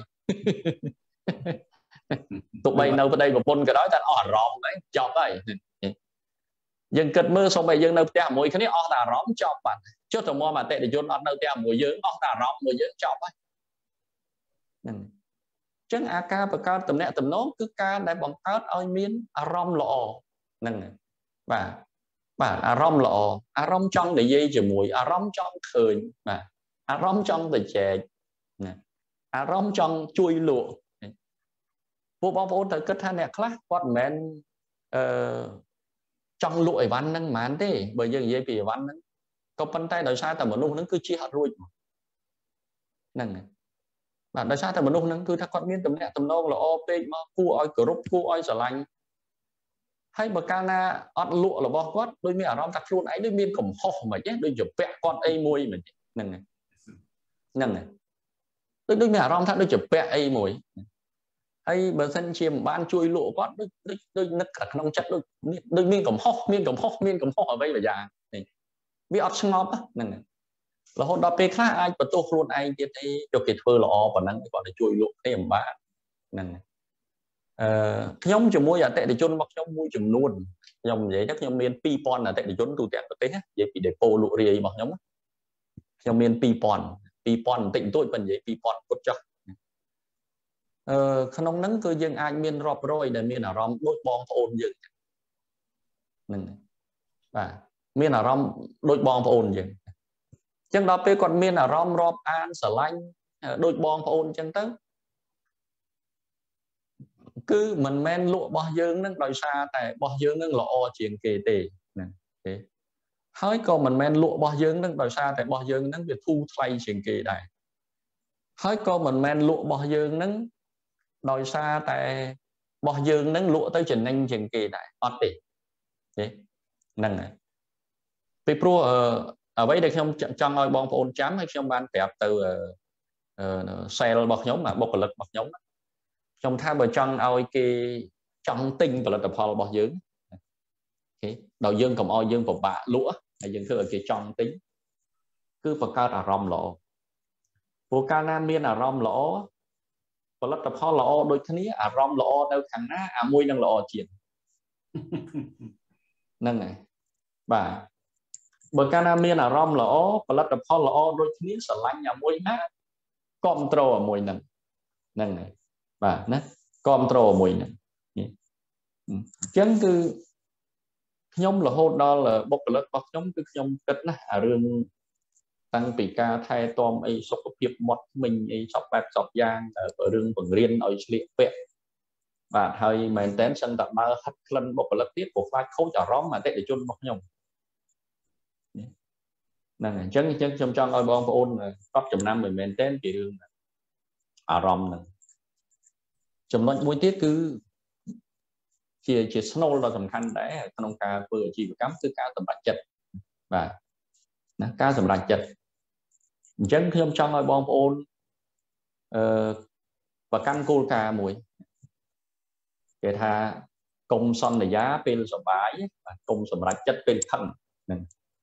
ទោះបីនៅប្តីប្រពន្ធក៏ដោយតែអស់អារម្មណ៍ហ្នឹងចប់ហើយយើងគិតមើលសូម្បីយើងនៅផ្ទះមួយគ្នាអស់តែអារម្មណ៍ចប់បាត់ចុះទៅមកអតិថិជនអត់នៅផ្ទះមួយយើងអស់តែអារម្មណ៍មួយយើងចប់ហើយហ្នឹងអញ្ចឹងអាការបង្កើតទំនាក់ទំនងគឺការដែលបង្កើតឲ្យមានអារម្មណ៍ល្អហ្នឹងបាទបាទអារម្មណ៍ល្អអារម្មណ៍ចង់និយាយជាមួយអារម្មណ៍ចង់ឃើញបាទអារម្មណ៍ចង់ទៅចែកណាអារម្មណ៍ចង់ជួយលក់ពួកបងប្អូនត្រូវគិតថាអ្នកខ្លះគាត់មិនមែនអឺចង់លក់អីវ៉ាន់ហ្នឹងហ្មងទេបើយើងនិយាយពីអីវ៉ាន់ហ្នឹងក៏ប៉ុន្តែដោយសារតែមនុស្សហ្នឹងគឺជាអត់រួចហ្នឹងបាទដោយសារតែមនុស្សហ្នឹងគឺថាគាត់មានទំនាក់ទំនងល្អពេកមកគួរឲ្យគោរពគួរឲ្យស្រឡាញ់ហើយបើកាលណាអត់លក់របស់គាត់ដូចមានអារម្មណ៍ថាខ្លួនឯងដូចមានកំហុសមិនទេដូចជាពាក់គាត់អីមួយមិនទេហ្នឹងហ្នឹងដូចដូចមានអារម្មណ៍ថាដូចជាពាក់អីមួយហើយបើសិនជាមិនបានជួយលក់គាត់ដូចដូចដូចនឹកក្នុងចិត្តដូចដូចមានកំហុសមានកំហុសមានកំហុសអ្វីមួយយ៉ាងវាអត់ស្ងប់ហ្នឹងរហូតដល់ពេលខ្លះអាចបន្ទោសខ្លួនឯងទៀតទេចុះគេធ្វើល្អប៉ុណ្ណឹងគាត់ទៅជួយលក់ទេមិនបានហ្នឹងអឺខ្ញុំជាមួយអតិថិជនរបស់ខ្ញុំមួយចំនួនខ្ញុំនិយាយទៅខ្ញុំមានពីរពាន់អតិថិជនទូទាំងប្រទេសនិយាយពីដេប៉ូលក់រាយរបស់ខ្ញុំខ្ញុំមានពីរពាន់ពីរពាន់បន្តិចបន្តួចប៉ុន្តែនិយាយពីរពាន់ពុតចុះអឺក្នុងហ្នឹងគឺយើងអាចមានរាប់រយដែលមានអារម្មណ៍ដូចបងប្អូនយើងហ្នឹងបាទមានអារម្មណ៍ដូចបងប្អូនយើងអញ្ចឹងដល់ពេលគាត់មានអារម្មណ៍រាប់អានស្រឡាញ់ដូចបងប្អូនអញ្ចឹងទៅគឺមិនមែនលក់របស់យើងនឹងដោយសារតែរបស់យើងនឹងល្អជាងគេទេណាទេហើយក៏មិនមែនលក់របស់យើងនឹងដោយសារតែរបស់យើងនឹងវាធូរថ្លៃជាងគេដែរហើយក៏មិនមែនលក់របស់យើងនឹងដោយសារតែរបស់យើងនឹងលក់ទៅចំណេញជាងគេដែរអត់ទេទេហ្នឹងហើយពីព្រោះអ្វីដែលខ្ញុំចង់ឲ្យបងប្អូនចាំហើយខ្ញុំបានប្រាប់ទៅ sale របស់ខ្ញុំបុគ្គលិករបស់ខ្ញុំខ្ញុំថាបើចង់ឲ្យគេចង់ទិញផលិតផលរបស់យើងអូខេដល់យើងកុំឲ្យយើងពិបាកលក់ហើយយើងធ្វើឲ្យគេចង់ទិញគឺបង្កើតអារម្មណ៍ល្អព្រោះកាលណាមានអារម្មណ៍ល្អផលិតផលល្អដូចគ្នាអារម្មណ៍ល្អនៅខាងណាអាមួយនឹងល្អជាងហ្នឹងហើយបាទបើកាលណាមានអារម្មណ៍ល្អផលិតផលល្អដូចគ្នាស្រឡាញ់អាមួយណាគ្រប់ត្រូលអាមួយហ្នឹងហ្នឹងហើយបាទណាគ្រប់ត្រូលមួយហ្នឹងអញ្ចឹងគឺខ្ញុំរហូតដល់បុគ្គលិករបស់ខ្ញុំគឺខ្ញុំគិតណាអារឿងតាំងពីការថែទាំអីសុខភាពមាត់មិញអីសពបែបសពយ៉ាងរឿងបង្រៀនឲ្យឆ្លៀកពាក់បាទហើយមែនតើសិនតើបើហិតក្លិនបុគ្គលិកទៀតព្រោះខ្លាចខូចអារម្មណ៍អតិថិជនរបស់ខ្ញុំហ្នឹងអញ្ចឹងអញ្ចឹងខ្ញុំចង់ឲ្យបងប្អូនកត់ចំណាំឲ្យមែនតើពីរឿងអារម្មណ៍ហ្នឹងចំណុចមួយទៀតគឺជាជាស្នូលដ៏សំខាន់ដែរក្នុងការធ្វើអាជីវកម្មគឺការសម្រេចចិត្តបាទណាការសម្រេចចិត្តអញ្ចឹងខ្ញុំចង់ឲ្យបងប្អូនអឺប្រកាន់គោលការណ៍មួយគេថាកុំសន្យាពេលសប្បាយកុំសម្រេចចិត្តពេលខឹងហ្នឹង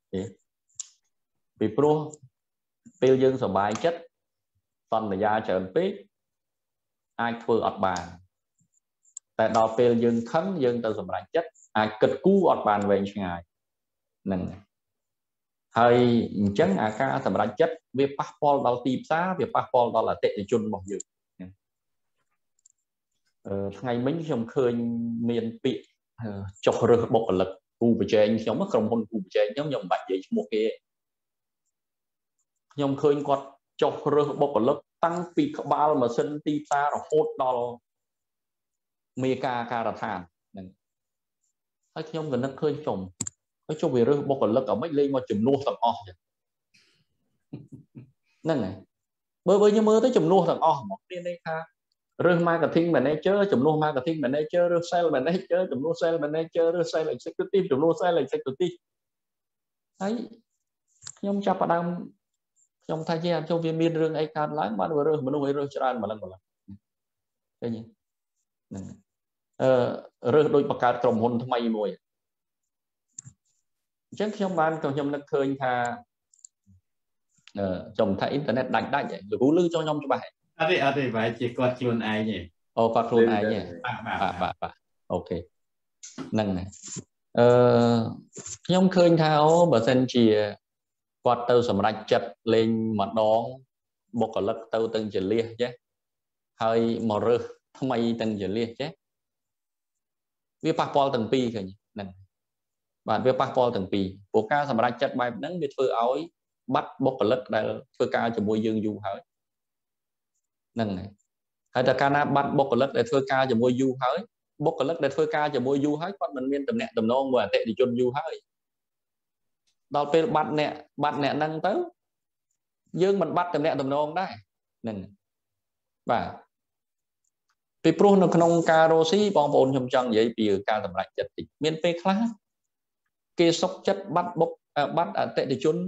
ពីព្រោះពេលយើងសប្បាយចិត្តសន្យាច្រើនពេកអាចធ្វើអត់បានតែដល់ពេលយើងខឹងយើងទៅសម្រេចចិត្តអាចគិតគូរអត់បានវែងឆ្ងាយហ្នឹងហើយអញ្ចឹងអាការសម្រេចចិត្តវាប៉ះពាល់ដល់ទីផ្សារវាប៉ះពាល់ដល់អតិថិជនរបស់យើងអឺថ្ងៃមិញខ្ញុំឃើញមានពាក្យចុះរើសបុគ្គលិកគូប្រជែងខ្ញុំក្រុមហ៊ុនគូប្រជែងខ្ញុំខ្ញុំមិនបាច់និយាយឈ្មោះគេខ្ញុំឃើញគាត់ចុះរើសបុគ្គលិកតាំងពីក្បាលម៉ាស៊ីនទីផ្សាររហូតដល់មេការការដ្ឋានហ្នឹងហើយខ្ញុំក៏នឹកឃើញខ្ញុំហើយចុះវារើសបុគ្គលិកអ្មិនលេងមកចំនួនទាំងអស់ចឹងហ្នឹងហើយបើបើខ្ញុំមើលទៅចំនួនទាំងអស់ហ្មងមានន័យថារើស marketing manager ចំនួន marketing manager រើស sales manager ចំនួន sales manager រើស sales executive ចំនួន sales executive ហើយខ្ញុំចាប់ផ្ដើមខ្ញុំថាជាចុះវាមានរឿងអីកើតឡើងបានវារើសមនុស្សឲ្យរើសច្រើនម្លឹងម្លឹងឃើញហ្នឹងអឺរើសដូចបង្កើតក្រុមហ៊ុនថ្មីមួយអញ្ចឹងខ្ញុំបានក៏ខ្ញុំនឹកឃើញថាអឺចំថាអ៊ីនធឺណិតដាច់ដាច់លោកគ្រូលឺចុះខ្ញុំច្បាស់អត់ទេអត់ទេបែរជាគាត់ខ្លួនឯងទេអូគាត់ខ្លួនឯងទេបាទបាទបាទអូខេហ្នឹងហើយអឺខ្ញុំឃើញថាអូបើសិនជាគាត់ទៅសម្រេចចិត្តលេងម្ដងបុគ្គលិកទៅទាំងជាលះចេះហើយមករើសថ្មីទាំងជាលះចេះវាប៉ះពាល់ទាំងពីរឃើញហ្នឹងបាទវាប៉ះពាល់ទាំងពីរព្រោះការសម្រេចចិត្តបែបហ្នឹងវាធ្វើឲ្យបាត់បុគ្គលិកដែលធ្វើការជាមួយយើងយូរហើយហ្នឹងហើយហើយតែកាលណាបាត់បុគ្គលិកដែលធ្វើការជាមួយយូរហើយបុគ្គលិកដែលធ្វើការជាមួយយូរហើយគាត់មិនមានតំណែងតំណងមួយអតិថិជនយូរហើយដល់ពេលបាត់អ្នកបាត់អ្នកហ្នឹងទៅយើងមិនបាត់តំណែងតំណងដែរហ្នឹងបាទពីព្រោះនៅក្នុងការរស់ស៊ីបងប្អូនខ្ញុំចង់និយាយពីការសម្រេចចិត្តតិចមានពេលខ្លះគេសុខចិត្តបាត់បុកបាត់អតិថិជន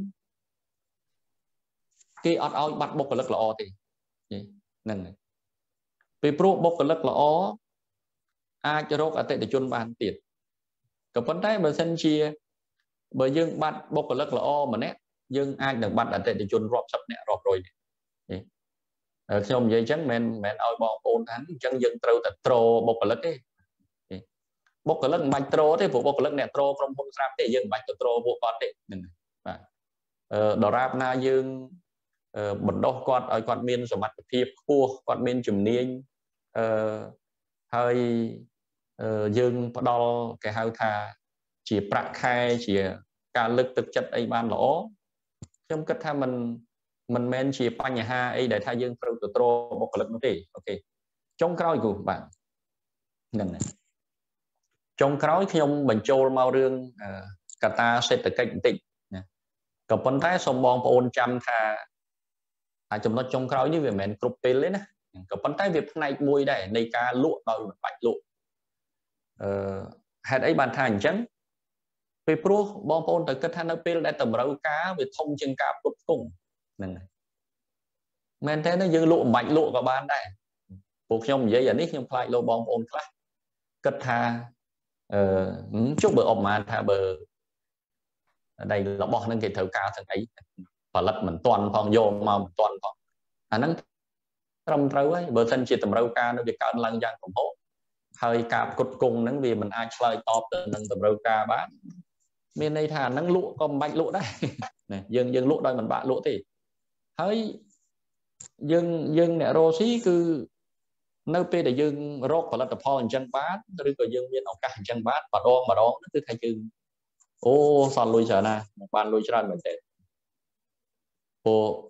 គេអត់ឲ្យបាត់បុគ្គលិកល្អទេហ្នឹងពីព្រោះបុគ្គលិកល្អអាចរកអតិថិជនបានទៀតក៏ប៉ុន្តែបើសិនជាបើយើងបាត់បុគ្គលិកល្អម្នាក់យើងអាចនឹងបាត់អតិថិជនរាប់សិបនាក់រាប់រយនាក់ខ្ញុំនិយាយអញ្ចឹងមិនមែនឲ្យបងប្អូនថាអញ្ចឹងយើងត្រូវតែត្របុគ្គលិកទេបុគ្គលិកមិនបាច់ត្រទេព្រោះបុគ្គលិកអ្នកត្រក្រុមហ៊ុនស្រាប់ទេយើងមិនបាច់ទៅត្រពួកគាត់ទេហ្នឹងបាទអឺដរាបណាយើងបណ្ដុះគាត់ឲ្យគាត់មានសមត្ថភាពខ្ពស់គាត់មានជំនាញអឺហើយយើងផ្ដល់គេហៅថាជាប្រាក់ខែជាការលើកទឹកចិត្តអីបានល្អខ្ញុំគិតថាมันមិនមែនជាបញ្ហាអីដែលថាយើងត្រូវទៅត្របុគ្គលិកនោះទេអូខេចុងក្រោយគ្រូបាទហ្នឹងហើយចុងក្រោយខ្ញុំបញ្ចូលមករឿងកត្តាសេដ្ឋកិច្ចបន្តិចណាក៏ប៉ុន្តែសូមបងប្អូនចាំថាអាចំណុចចុងក្រោយនេះវាមិនមែនគ្រប់ពេលទេណាក៏ប៉ុន្តែវាផ្នែកមួយដែរនៃការលក់ដោយមិនបាច់លក់អឺហេតុអីបានថាអញ្ចឹងពេលព្រោះបងប្អូនទៅគិតថានៅពេលដែលតម្រូវការវាធំជាងការផ្គត់ផ្គង់ហ្នឹងហើយមែនទេណាយើងលក់មិនបាច់លក់ក៏បានដែរពួកខ្ញុំនិយាយអានេះខ្ញុំខ្លាចលោកបងប្អូនខ្លះគិតថាអឺជុះបើអបមាថាបើដៃរបស់ហ្នឹងគេត្រូវការទាំងអីផលិតមិនទាន់ផងយកមកមិនទាន់ផងអាហ្នឹងត្រឹមត្រូវហើយបើសិនជាតម្រូវការនោះវាកើនឡើងយ៉ាងគំហុកហើយការផ្គត់ផ្គង់ហ្នឹងវាមិនអាចឆ្លើយតបទៅនឹងតម្រូវការបានមានន័យថាអាហ្នឹងលក់ក៏មិនបាច់លក់ដែរណាយើងយើងលក់ដោយមិនបាក់លក់ទេហើយយើងយើងអ្នករស់ស៊ីគឺនៅពេលដែលយើងរកផលិតផលអញ្ចឹងបានឬក៏យើងមានឱកាសអញ្ចឹងបានម្ដងម្ដងគឺថាយើងអូសល់លុយច្រើនណាស់បានលុយច្រើនមែនទេព្រោះ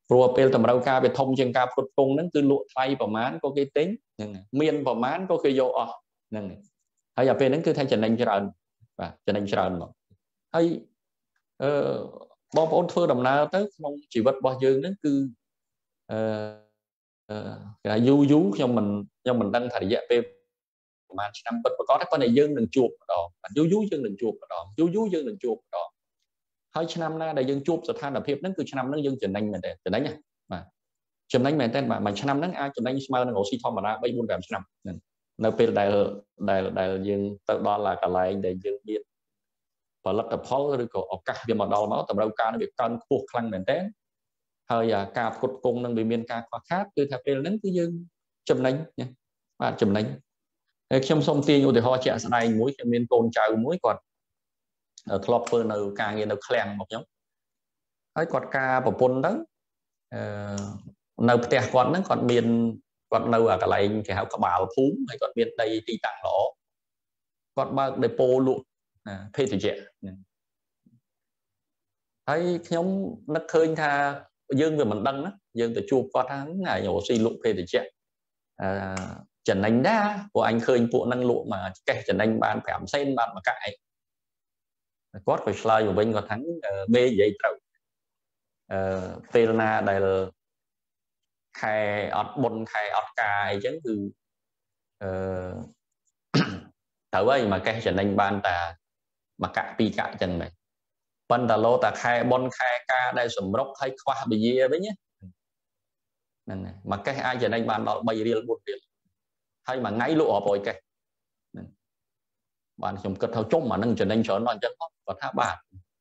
ព្រោះពេលតម្រូវការវាធំជាងការផ្គត់ផ្គង់ហ្នឹងគឺលក់ថ្លៃប្រមាណក៏គេទិញហ្នឹងមានប្រមាណក៏គេយកអស់ហ្នឹងហើយដល់ពេលហ្នឹងគឺថាចំណេញច្រើនបាទចំណេញច្រើនមកហើយអឺបងប្អូនធ្វើដំណើរទៅក្នុងជីវិតរបស់យើងហ្នឹងគឺអឺគេយូរយូរខ្ញុំមិនខ្ញុំមិនដឹងថារយៈពេលប្រហែលឆ្នាំពិតប្រកបតែប៉ុន្តែយើងនឹងជួបម្ដងយូរយូរយើងនឹងជួបម្ដងយូរយូរយើងនឹងជួបម្ដងហើយឆ្នាំណាដែលយើងជួបស្ថានភាពហ្នឹងគឺឆ្នាំហ្នឹងយើងចំណេញមែនទេចំណេញណាបាទចំណេញមែនទេបាទមួយឆ្នាំហ្នឹងអាចចំណេញស្មើនឹងរកស៊ីធម្មតាបី bốn 5ឆ្នាំហ្នឹងនៅពេលដែលដែលដែលយើងទៅដល់កន្លែងដែលយើងមានផលិតផលឬក៏ឱកាសវាមកដល់មកតម្រូវការនឹងវាកើនខ្ពស់ខ្លាំងមែនទេហើយការផ្គត់ផ្គង់នឹងវាមានការខ្វះខាតគឺថាពេលហ្នឹងគឺយើងចំណេញណាបាទចំណេញហើយខ្ញុំសូមទាញឧទាហរណ៍ជាក់ស្ដែងមួយខ្ញុំមានកូនចៅមួយគាត់ធ្លាប់ធ្វើនៅការងារនៅឃ្លាំងមកខ្ញុំហើយគាត់ការប្រពន្ធទៅអឺនៅផ្ទះគាត់ហ្នឹងគាត់មានគាត់នៅកន្លែងគេហៅក្បាលភូមិហើយគាត់មានដីទីតាំងល្អគាត់បើកដេប៉ូលក់ភេសជ្ជៈហើយខ្ញុំនឹកឃើញថាយើងវាមិនដឹងណាយើងទៅជួបគាត់ថាថ្ងៃរស៊ីលក់ភេសជ្ជៈអឺចំណេញដែរព្រោះអញឃើញពួកហ្នឹងលក់មកកេះចំណេញបានប្រាំសេនបានមកកាក់អីគាត់ក៏ឆ្លើយមកវិញគាត់ថាមេនិយាយត្រូវអឺពេលណាដែលខែអត់បុណ្យខែអត់ការអីចឹងគឺអឺត្រូវហើយមកកេះចំណេញបានតែមកកាក់ពីរកាក់ចឹងដែរប៉ុន្តែលោតាខែបុណ្យខែការដែលសម្រុកឲ្យខ្វះវិយាវិញហ្នឹងហើយមកកេះអាចចំណេញបានដល់3រៀល4រៀលហើយមួយថ្ងៃលក់រាប់រយកេះហ្នឹងបានខ្ញុំគិតថាចុំអានឹងចំណេញច្រើនដល់អញ្ចឹងគាត់ថាបាទ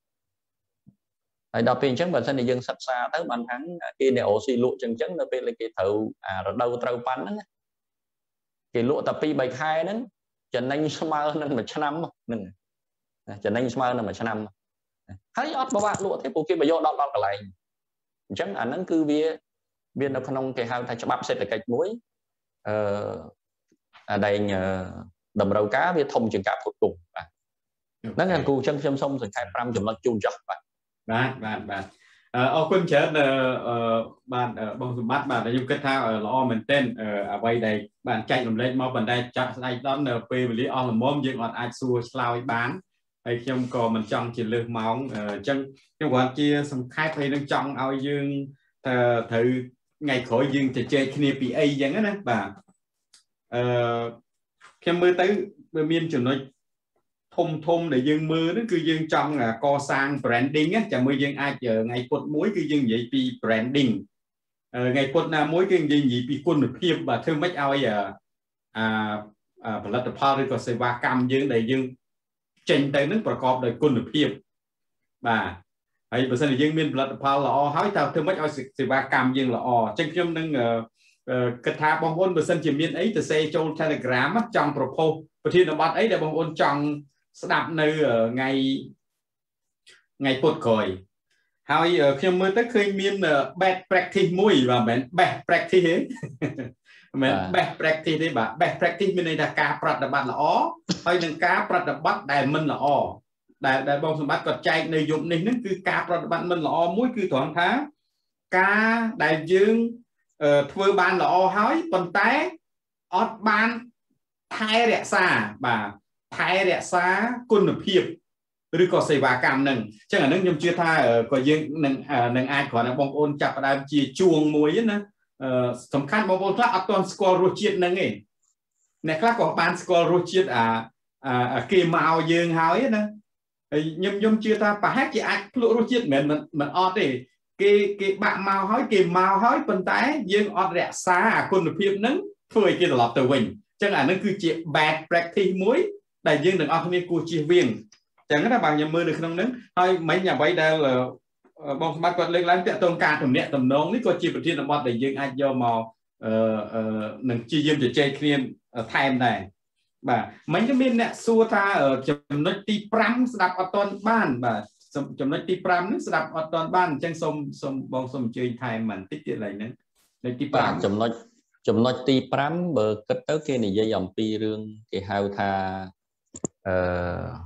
ហើយដល់ពេលអញ្ចឹងបើសិនជាយើងសិក្សាទៅបានថាគេអ្នកអូស៊ីលក់អញ្ចឹងនៅពេលគេត្រូវអារដូវត្រូវប៉ាន់ហ្នឹងគេលក់តែពីរបីខែហ្នឹងចំណេញស្មើនឹងមួយឆ្នាំហ្នឹងចំណេញស្មើនឹងមួយឆ្នាំហើយអត់ពិបាកលក់ទេព្រោះគេមកយកដល់ដល់កន្លែងអញ្ចឹងអាហ្នឹងគឺវាវានៅក្នុងគេហៅថាច្បាប់សេដ្ឋកិច្ចមួយអឺអាដែលតម្រូវការវាធំជាងការផ្គត់ផ្គង់បាទហ្នឹងហើយគ្រូអញ្ចឹងខ្ញុំសូមសង្ខេប5ចំណុចជូនចុះបាទបាទបាទបាទអរគុណច្រើនបាទបងសម្បត្តិបាទខ្ញុំគិតថាល្អមែនទែនអ្វីដែលបានចែករំលែកមកបណ្ដេញចាក់ស្ដាយដល់នៅពេលវេលាអស់ល្មមយើងអត់អាចសួរឆ្លើយបានហើយខ្ញុំក៏មិនចង់ជាលើសម៉ោងអញ្ចឹងខ្ញុំគាត់ជាសង្ខេបហើយនឹងចង់ឲ្យយើងថាត្រូវថ្ងៃក្រោយយើងជជែកគ្នាពីអីអញ្ចឹងណាបាទអឺខ្ញុំមើលទៅវាមានចំណុចធំធំដែលយើងមើលហ្នឹងគឺយើងចង់កសាង branding ណាចាំមើលយើងអាចថ្ងៃពុធមួយគឺយើងនិយាយពី branding ថ្ងៃពុធណាមួយគឺយើងនិយាយពីគុណភាពបាទធ្វើម៉េចឲ្យអាផលិតផលឬក៏សេវាកម្មយើងដែលយើងចេញទៅហ្នឹងប្រកបដោយគុណភាពបាទហើយបើសិនជាយើងមានផលិតផលល្អហើយតើធ្វើម៉េចឲ្យសេវាកម្មយើងល្អអញ្ចឹងខ្ញុំនឹងគិតថាបងប្អូនបើសិនជាមានអីទៅសេចូល Telegram ចង់ប្រពោសប្រធានបទអីដែលបងប្អូនចង់ស្ដាប់នៅថ្ងៃថ្ងៃពុធក្រោយហើយខ្ញុំមើលទៅឃើញមាន best practice មួយបាទមិនមែន best practice ទេមិនមែន best practice ទេបាទ best practice មានន័យថាការប្រតិបត្តិល្អហើយនឹងការប្រតិបត្តិដែលមិនល្អដែលដែលបងសម្បត្តិគាត់ចែកនៅយប់នេះហ្នឹងគឺការប្រតិបត្តិមិនល្អមួយគឺត្រង់ថាការដែលយើងធ្វើបានល្អហើយប៉ុន្តែអត់បានថែរក្សាបាទថែរក្សាគុណភាពឬក៏សេវាកម្មហ្នឹងអញ្ចឹងអានឹងខ្ញុំជឿថាក៏យើងនឹងនឹងអាចគ្រាន់តែបងប្អូនចាប់ផ្ដើមជាជួងមួយណាសំខាន់បងប្អូនខ្លះអត់ទាន់ស្គាល់រសជាតិហ្នឹងទេអ្នកខ្លះក៏បានស្គាល់រសជាតិអាគេមកយើងហើយណាហើយខ្ញុំខ្ញុំជឿថាប្រហែលជាអាចភ្លក់រសជាតិមិនមែនមិនអត់ទេគេគេបាក់មកហើយគេមកហើយប៉ុន្តែយើងអត់រក្សាអាគុណភាពហ្នឹងធ្វើឲ្យគេត្រឡប់ទៅវិញអញ្ចឹងអានឹងគឺជា bad practice មួយដែលយើងទាំងអស់គ្នាគួរជៀសវាងអញ្ចឹងណាបាទខ្ញុំមើលនៅក្នុងហ្នឹងហើយមិញអ្វីដែលបងសម្បត្តិគាត់លើកឡើងទាក់ទងការទំនាក់ទំនងនេះក៏ជាប្រធានបទដែលយើងអាចយកមកអឺនឹងជាយាមជជែកគ្នាថែមដែរបាទមិញក៏មានអ្នកសួរថាចំណុចទី5ស្ដាប់អត់ទាន់បានបាទចំណុចទី5ហ្នឹងស្ដាប់អត់ទាន់បានអញ្ចឹងសូមសូមបងសូមអញ្ជើញថែមបន្តិចទៀតឡើយហ្នឹងនៅទី5 ចំណុចចំណុចទី5បើគិតទៅគេនិយាយអំពីរឿងគេហៅថាអឺ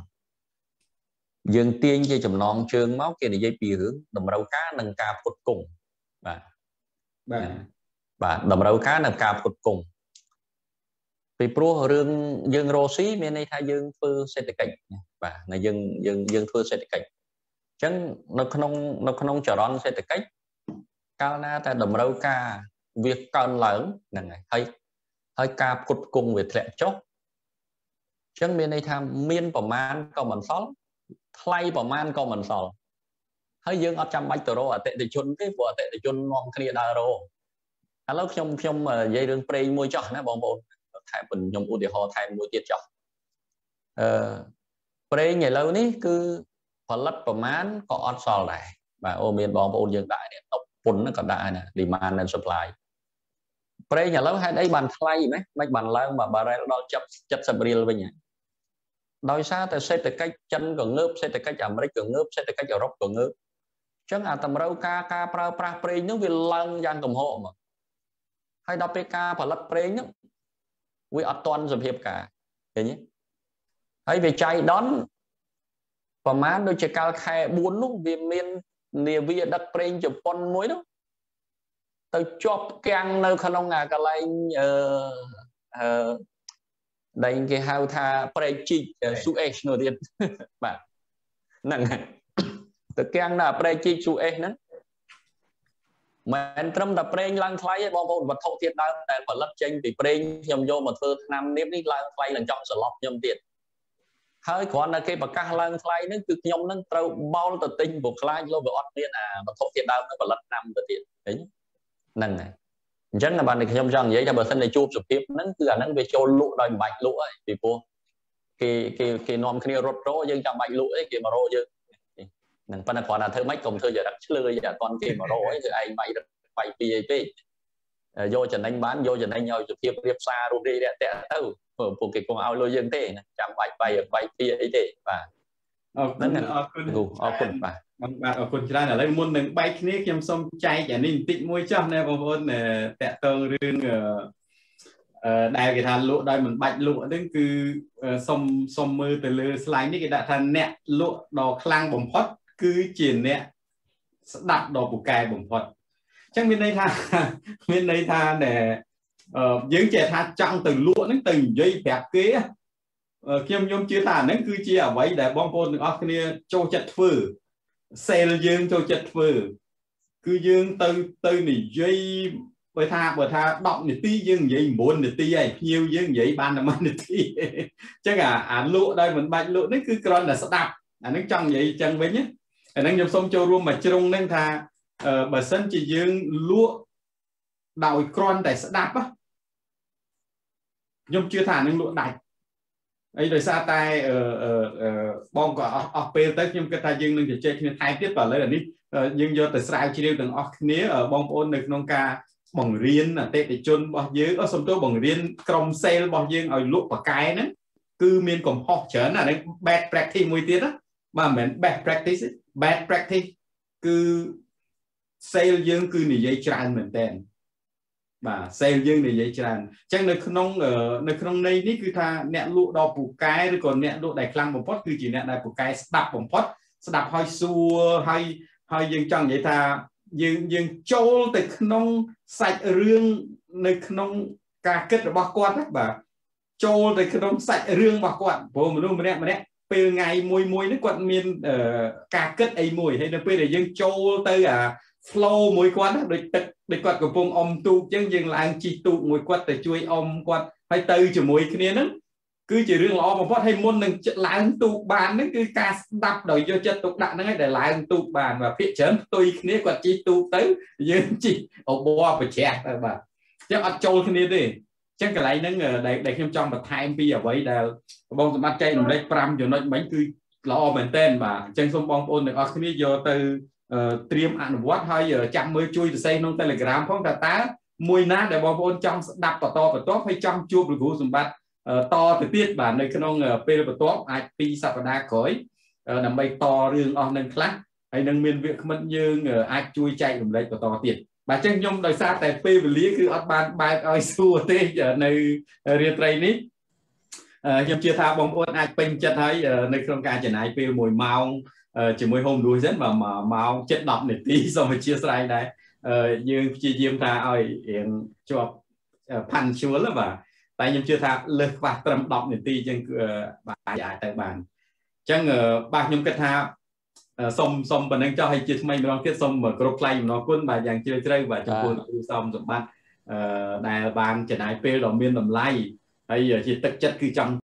យើងទាញជាចំណងជើងមកគេនិយាយពីរឿងតម្រូវការនិងការផ្គត់ផ្គង់បាទបាទបាទតម្រូវការនៅការផ្គត់ផ្គង់ពីព្រោះរឿងយើងរស់ស៊ីមានន័យថាយើងធ្វើសេដ្ឋកិច្ចបាទនៅយើងយើងយើងធ្វើសេដ្ឋកិច្ចអញ្ចឹងនៅក្នុងនៅក្នុងចរន្តសេដ្ឋកិច្ចកាលណាតែតម្រូវការវាកើនឡើងហ្នឹងហើយហើយការផ្គត់ផ្គង់វាធ្លាក់ចុះអញ្ចឹងមានន័យថាមានប្រមាណក៏មិនសល់ថ្លៃប្រមាណក៏មិនសល់ហើយយើងអត់ចាំបាច់ទៅរកអតិថិជនទេព្រោះអតិថិជននាំគ្នាដើររកឥឡូវខ្ញុំខ្ញុំនិយាយរឿងប្រេងមួយចោះណាបងប្អូនថែមខ្ញុំឧទាហរណ៍ថែមមួយទៀតចោះអឺប្រេងឥឡូវនេះគឺផលិតប្រមាណក៏អត់សល់ដែរបាទអូមានបងប្អូនយើងដាក់នេះតុបពុនក៏ដាក់ណា demand and supply ប្រេងឥឡូវហេតុអីបានថ្លៃម៉េចមិនបានឡើងមួយបារ៉ែលដល់70រៀលវិញដោយសារតែសេដ្ឋកិច្ចចិនក៏ងើបសេដ្ឋកិច្ចអាមេរិកក៏ងើបសេដ្ឋកិច្ចអឺរ៉ុបក៏ងើបអញ្ចឹងអាតម្រូវការការប្រើប្រាស់ប្រេងនោះវាឡើងយ៉ាងគំហកមកហើយដល់ពេលការផលិតប្រេងនោះវាអត់ទាន់សភាពការឃើញទេហើយវាចៃដន្យប្រហែលដូចជាកាលខែបួននោះវាមាននាវាដឹកប្រេងជប៉ុនមួយនោះទៅជាប់គាំងនៅក្នុងអាកន្លែងអឺអឺដែលគេហៅថាប្រេងជីកស៊ូអេសនោះទៀតបាទហ្នឹងហើយទៅគាំងនៅប្រេងជីកស៊ូអេសហ្នឹងមិនត្រឹមតែប្រេងឡើងថ្លៃទេបងប្អូនវត្ថុធាតុដើមដែលផលិតចេញពីប្រេងខ្ញុំយកមកធ្វើថ្នាំនេះនេះឡើងថ្លៃឡើងចង់សន្លប់ខ្ញុំទៀតហើយគ្រាន់តែគេប្រកាសឡើងថ្លៃហ្នឹងគឺខ្ញុំនឹងត្រូវបោលទៅទិញព្រោះខ្លាចលោកវាអត់មានអាវត្ថុធាតុដើមផលិតថ្នាំទៅទៀតឃើញហ្នឹងហើយអញ្ចឹងបានខ្ញុំចង់និយាយថាបើសិនតែជួបសភាពហ្នឹងគឺអាហ្នឹងវាចូលលក់ដោយមិនបាច់លក់ហើយពីព្រោះគេគេគេនាំគ្នារត់រោយើងចាំបាច់លក់អីគេមករោយើងនឹងប៉ុន្តែគ្រាន់តែធ្វើម៉េចកុំធ្វើចរិតឆ្លើយអត់ទាន់គេមករោអីគឺឯងបាយបាយពីអីពេកយកចំណេញបានយកចំណេញឲ្យសុភាពរៀបសាររូបរាយរាក់ទាក់ទៅពួកគេគង់ឲ្យលុយយើងទេចាំបាច់បាយបាយពីអីទេបាទអរគុណអរគុណអរគុណបាទបាទអរគុណច្រើនឥឡូវមុននឹងបែកគ្នាខ្ញុំសូមចែកអានេះបន្តិចមួយចុះណាបងប្អូនតាក់ទងរឿងអឺដែលគេថាលក់ដោយមិនបាច់លក់ហ្នឹងគឺសូមសូមមើលទៅលើ slide នេះគេដាក់ថាអ្នកលក់ដ៏ខ្លាំងបំផុតគឺជាអ្នកស្ដាប់ដ៏ពូកែបំផុតអញ្ចឹងមានន័យថាមានន័យថាដែលយើងចេះថាចង់ទៅលក់ហ្នឹងទៅនិយាយប្រាប់គេខ្ញុំខ្ញុំជឿថាហ្នឹងគឺជាអ្វីដែលបងប្អូនទាំងអស់គ្នាចូលចិត្តធ្វើ sale យើងចូលចិត្តធ្វើគឺយើងទៅទៅនិយាយបើថាបើថាដប់នាទីយើងនិយាយ9នាទីហើយភ្ញៀវយើងនិយាយបានតែមួយនាទីអញ្ចឹងអាអាលក់ដោយមិនបាច់លក់នេះគឺគ្រាន់តែស្ដាប់អាហ្នឹងចង់និយាយអញ្ចឹងវិញណាអាហ្នឹងខ្ញុំសូមចូលរួមមកជ្រុងហ្នឹងថាបើសិនជាយើងលក់ដោយគ្រាន់តែស្ដាប់ខ្ញុំជឿថាអាហ្នឹងលក់ដាច់អីដោយសារតែបងក៏អស់ពេលទៅខ្ញុំគិតថាយើងនឹងជជែកគ្នាថែមទៀតបើឥឡូវអានេះយើងយកទៅស្រាវជ្រាវទាំងអស់គ្នាបងប្អូននៅក្នុងការបង្រៀនអតិថិជនរបស់យើងអសំទោសបង្រៀនក្រុម sale របស់យើងឲ្យលក់ប៉ាកែហ្នឹងគឺមានកំហុសច្រើនអានេះ bad practice មួយទៀតណាបាទមិនមែន bad practice bad practice គឺ sale យើងគឺនិយាយច្រើនមែនតើបាទ sale យើងនិយាយច្រើនអញ្ចឹងនៅក្នុងនៅក្នុងន័យនេះគឺថាអ្នកលក់ដល់ពូកែឬក៏អ្នកលក់ដែលខ្លាំងបំផុតគឺជាអ្នកដែលពូកែស្ដាប់បំផុតស្ដាប់ហើយសួរហើយហើយយើងចង់និយាយថាយើងយើងចូលទៅក្នុងសាច់រឿងនៅក្នុងការគិតរបស់គាត់ណាបាទចូលទៅក្នុងសាច់រឿងរបស់គាត់ព្រោះមនុស្សម្នាក់ម្នាក់ពេលថ្ងៃមួយមួយនេះគាត់មានការគិតអីមួយហើយនៅពេលដែលយើងចូលទៅអា flow មួយគាត់ដូចទឹកដូចគាត់កំពុងអុំទូកអញ្ចឹងយើងឡើងជិះទូកមួយគាត់ទៅជួយអុំគាត់ហើយទៅជាមួយគ្នាហ្នឹងគឺជារឿងល្អបំផុតហើយមុននឹងឡើងទូកបានហ្នឹងគឺការស្ដាប់ដោយយកចិត្តទុកដាក់ហ្នឹងឯងដែលឡើងទូកបានបាទភាគច្រើនផ្ទុយគ្នាគាត់ជិះទូកទៅយើងជិះអបអបច្រាស់ទៅបាទអញ្ចឹងអត់ចូលគ្នាទេអញ្ចឹងកន្លែងហ្នឹងដែលខ្ញុំចង់បន្ថែមពីអ្វីដែលបងសម្បត្តិចែករំលែក5ចំណុចមិញគឺល្អមែនទែនបាទអញ្ចឹងសូមបងប្អូនទាំងអស់គ្នាយកទៅត្រៀមអនុវត្តហើយចាំមើលជួយសរសេរក្នុង Telegram ផងថាតើមួយណាដែលបងប្អូនចង់ស្ដាប់បន្តបន្តហើយចង់ជួបលោកគ្រូសម្បត្តិតទៅទៀតបាទនៅក្នុងពេលបន្ទាប់អាចពីសប្តាហ៍ក្រោយដើម្បីតរឿងអស់នឹងខ្លះហើយនឹងមានវាគ្មិនយើងអាចជួយចែករំលែកបន្តទៀតបាទអញ្ចឹងខ្ញុំដោយសារតែពេលវេលាគឺអត់បានបែកឲ្យសួរទេនៅរាត្រីនេះខ្ញុំជឿថាបងប្អូនអាចពេញចិត្តហើយនៅក្នុងការចំណាយពេលមួយម៉ោងជាមួយ home លួយសិនបាទម៉ោងជិត10នាទីសូមអធិស្ឋានដែរ dương chia diêm ta ơi hiện cho pan chúa là bà tại nhưng chưa tha lực và trầm đọc niềm ti trên bà giải tại bàn chẳng ba nhung kết tha xong xong bên anh cho hay chia may nó kết xong mở group play nó quân bà dàn chơi chơi và cho quân xong rồi bạn đài bàn trận ai p đầu miên làm like hay giờ chỉ tất chất cứ trong